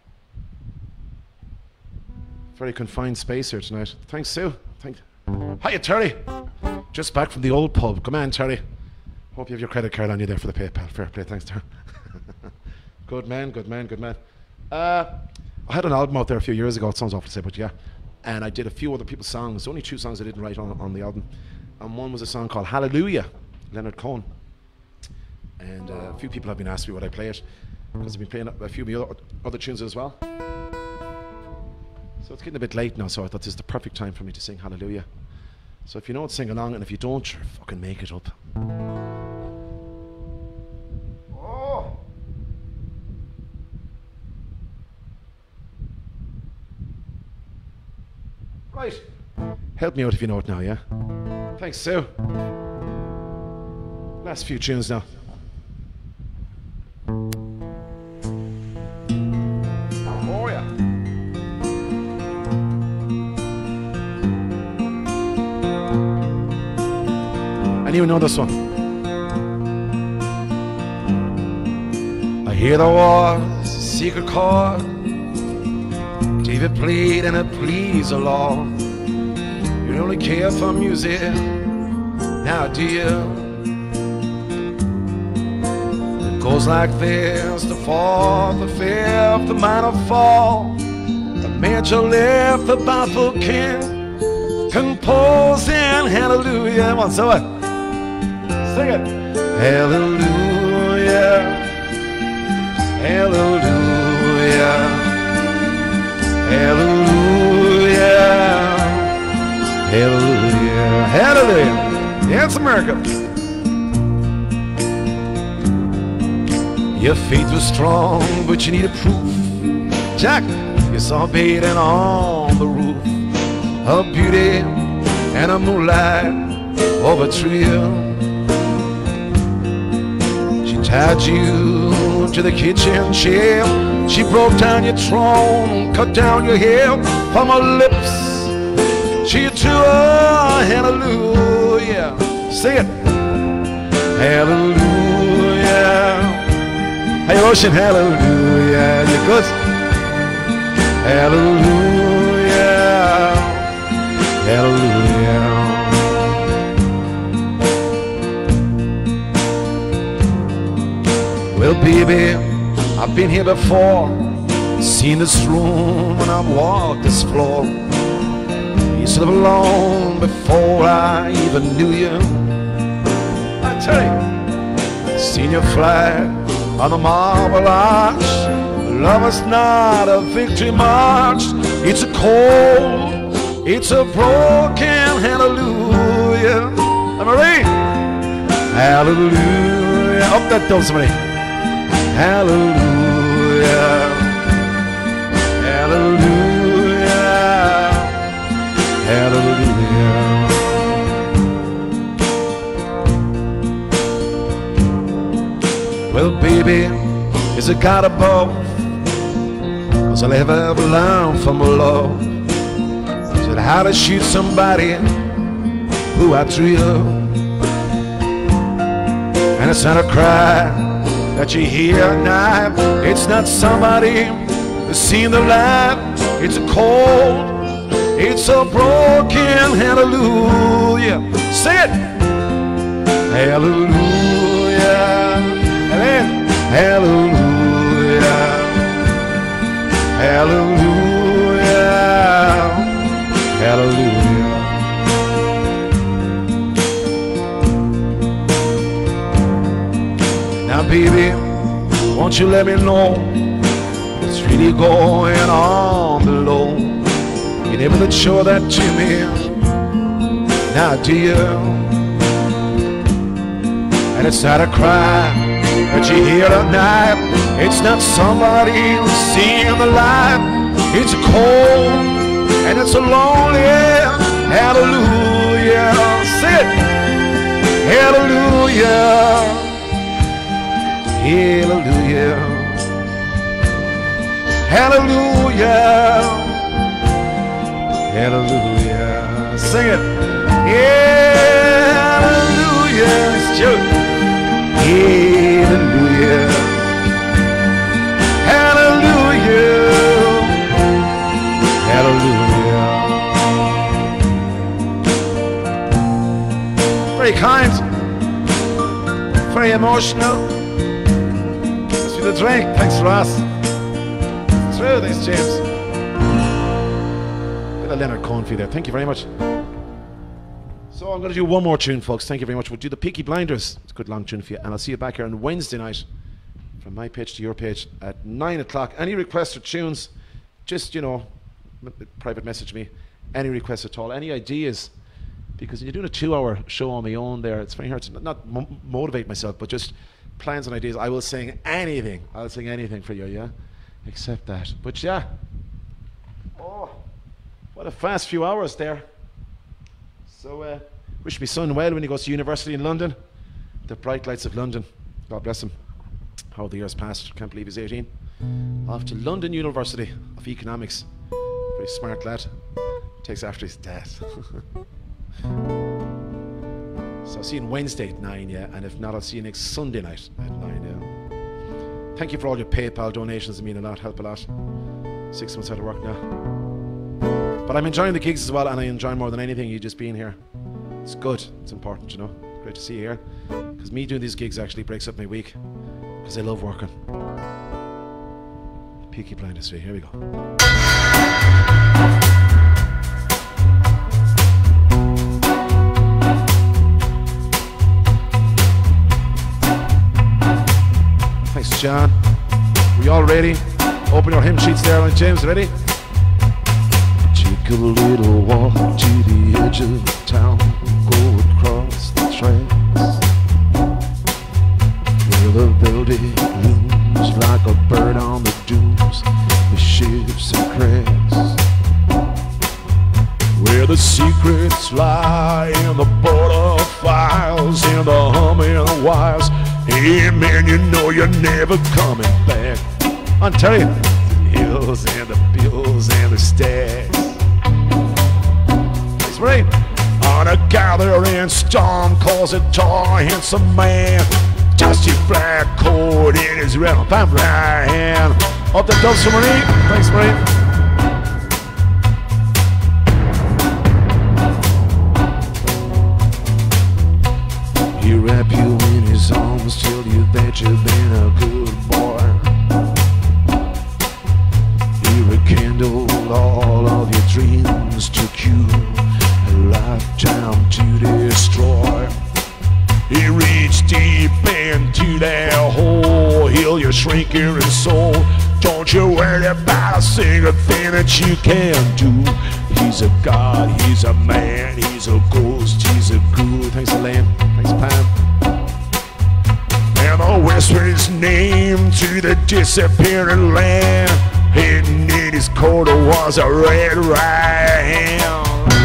Very confined space here tonight. Thanks, Sue. Thank. Hiya, Terry. Just back from the old pub. Come on, Terry. Hope you have your credit card on you there for the PayPal. Fair play. Thanks, Terry. Good man, good man, good man. Uh, I had an album out there a few years ago. It sounds awful to say, but yeah. And I did a few other people's songs. Only two songs I didn't write on, on the album. And one was a song called Hallelujah, Leonard Cohen. And uh, a few people have been asking me would I play it, because I've been playing a few of the other, other tunes as well. So it's getting a bit late now, so I thought this is the perfect time for me to sing Hallelujah. So if you know it, sing along, and if you don't, sure, fucking make it up. Oh! Right. Help me out if you know it now, yeah? Thanks, Sue. Last few tunes now. Oh, yeah. And you know this one. I hear there was a secret chord David played and it pleased the Lord. You don't really care for music now, do you? It goes like this: the fourth, the fifth, the minor fall, the major lift, the baffled king, composing hallelujah. Come on, so what? Sing it. Hallelujah, hallelujah, hallelujah, hallelujah, hallelujah. Yeah, it's America. Your faith was strong, but you needed proof. Jack, you saw bathing on the roof, her beauty and a moonlight over trail. She tied you to the kitchen chair. She broke down your throne, cut down your hair. From her lips she threw a hallelujah. Sing it. Hallelujah. Hey, Ocean, hallelujah. You're good. Hallelujah. Hallelujah. Well, baby, I've been here before, seen this room and I've walked this floor. Used to live alone before I even knew you. I tell you, seen your flag on the Marble Arch. Love is not a victory march. It's a cold, it's a broken hallelujah. Am I right? Hallelujah. Up that dove, somebody. Hallelujah. Hallelujah. Hallelujah. Well, baby, is it God above? 'Cause I'll ever learn from love is it how to shoot somebody who I thrill. And it's not a cry that you hear at night. It's not somebody who's seen the light. It's a cold, it's a broken hallelujah. Say it. Hallelujah. Hallelujah, hallelujah, hallelujah. Now baby, won't you let me know what's really going on below? You never did show that to me, now do you? And it's not a cry that you hear at night. It's not somebody who's seeing the light. It's a cold and it's a lonely hallelujah. Say it. Hallelujah. Hallelujah. Hallelujah. Hallelujah. Sing it. Hallelujah. It's true. Hallelujah. Hallelujah. Hallelujah. Very kind. Very emotional. Let's do the drink. Thanks, Ross. Through this, James. Bit of Leonard Cohen for you there. Thank you very much. So I'm going to do one more tune, folks. Thank you very much. We'll do the Peaky Blinders. It's a good long tune for you. And I'll see you back here on Wednesday night from my page to your page at nine o'clock. Any requests for tunes, just, you know, m private message me. Any requests at all. Any ideas. Because when you're doing a two-hour show on my own there, it's very hard to not m motivate myself, but just plans and ideas. I will sing anything. I'll sing anything for you, yeah? Except that. But yeah. Oh, what a fast few hours there. So, uh, wish my son well when he goes to university in London. The bright lights of London. God bless him. How the years passed. Can't believe he's eighteen. Off to London University of Economics. Very smart lad. Takes after his dad. So I'll see you on Wednesday at nine, yeah. And if not, I'll see you next Sunday night at nine, yeah. Thank you for all your PayPal donations. They mean a lot, help a lot. Six months out of work now. But I'm enjoying the gigs as well, and I enjoy more than anything you just being here. It's good. It's important, you know. Great to see you here. Because me doing these gigs actually breaks up my week. Because I love working. Peaky Blinders three. Here we go. Thanks, John. We all ready? Open your hymn sheets there, James. Ready? Take a little walk to the edge of town, go across the tracks, where the velvet looms like a bird on the dunes, the ships and cracks, where the secrets lie in the butterflies and the humming wires. Hey man, you know you're never coming back. I'm telling you, the hills and the bills and the stacks. Right. On a gathering storm calls a tall, handsome man, dusty black coat in his red palm right hand. Up the dubs for Marie. Thanks, Marie. He wrap you in his arms, tell you that you've been a good boy. He rekindled all of your dreams, took you lifetime to destroy. He reached deep into that hole, heal your shrinking soul. Don't you worry about a single thing that you can do. He's a god, he's a man, he's a ghost, he's a ghoul. Thanks, Elaine. Thanks, Pam. And I whisper his name to the disappearing land. Hidden in his coat was a red right hand.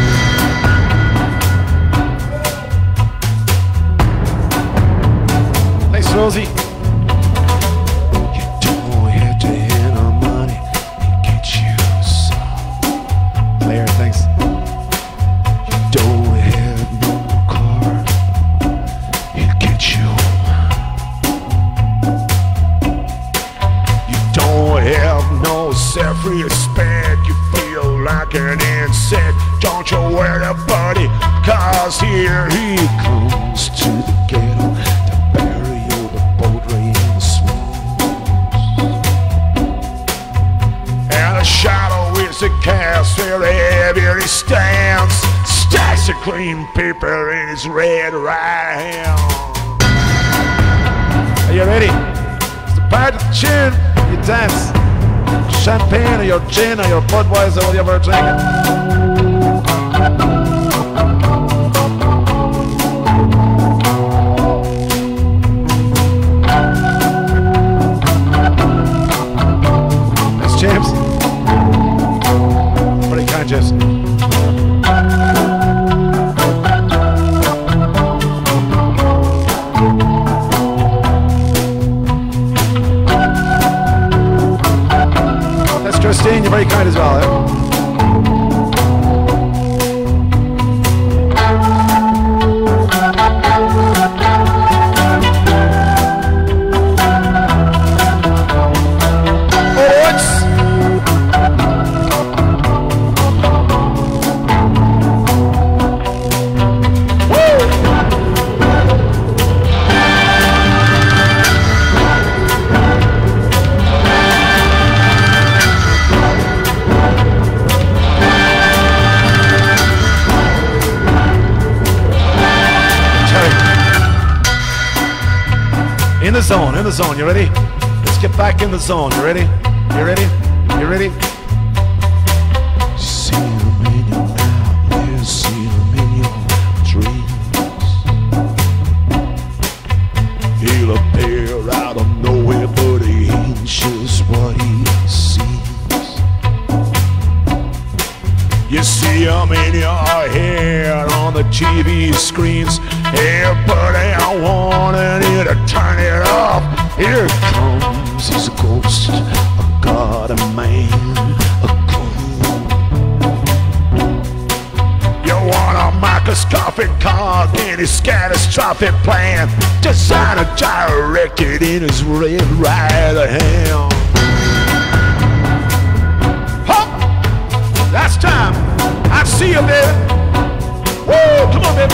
Rosie. You don't have to have no money to get you some. Claire, thanks. You don't have no car, it gets you home. You don't have no self-respect, you feel like an insect. Don't you worry, buddy, cause here he comes to the ghetto. Bury the boat rain smooth. cast wherever he stands. Stacks of clean paper in his red right hand. Are you ready? It's the part of the tune. You dance. Champagne or your gin or your Budweiser, whatever you're drinking. James. Pretty kind, James. That's Christine, you're very kind as well, eh? In the zone, in the zone, you ready? Let's get back in the zone, you ready? You ready? You ready? See them in your nightmares, see them in your dreams. He'll appear out of nowhere, but he ain't just what he seems. You see him in your hair on the T V screens. Here, but I wanted you to turn it off. Here comes his ghost, a god, a man, a clone. You want a microscopic cog in his catastrophic plan. Design a gyro record in his red right hand. Hop! Last time, I see you, baby. Woo! Come on, baby.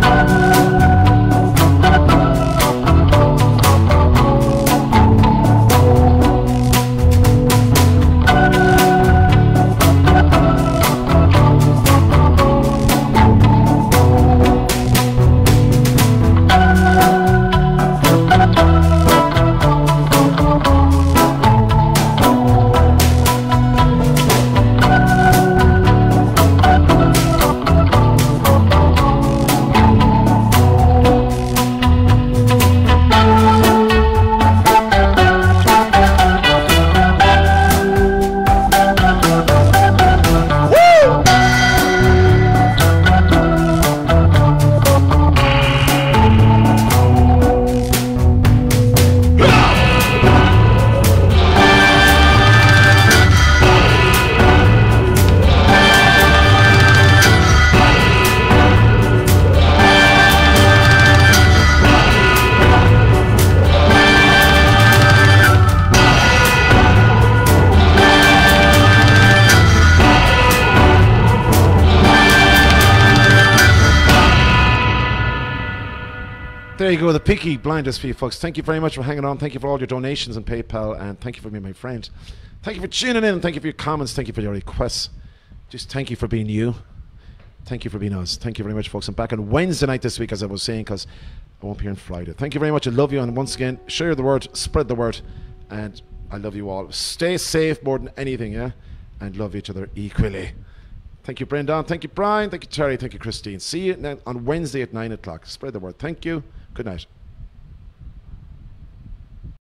There you go, the Peaky Blinders for you folks. Thank you very much for hanging on. Thank you for all your donations on PayPal, and thank you for being my friend. Thank you for tuning in, and thank you for your comments. Thank you for your requests. Just thank you for being you. Thank you for being us. Thank you very much, folks. I'm back on Wednesday night this week, as I was saying, because I won't be here on Friday. Thank you very much. I love you, and once again, share the word, spread the word, and I love you all. Stay safe more than anything, yeah? And love each other equally. Thank you, Brendan. Thank you, Brian. Thank you, Terry. Thank you, Christine. See you on Wednesday at nine o'clock. Spread the word. Thank you. Good night.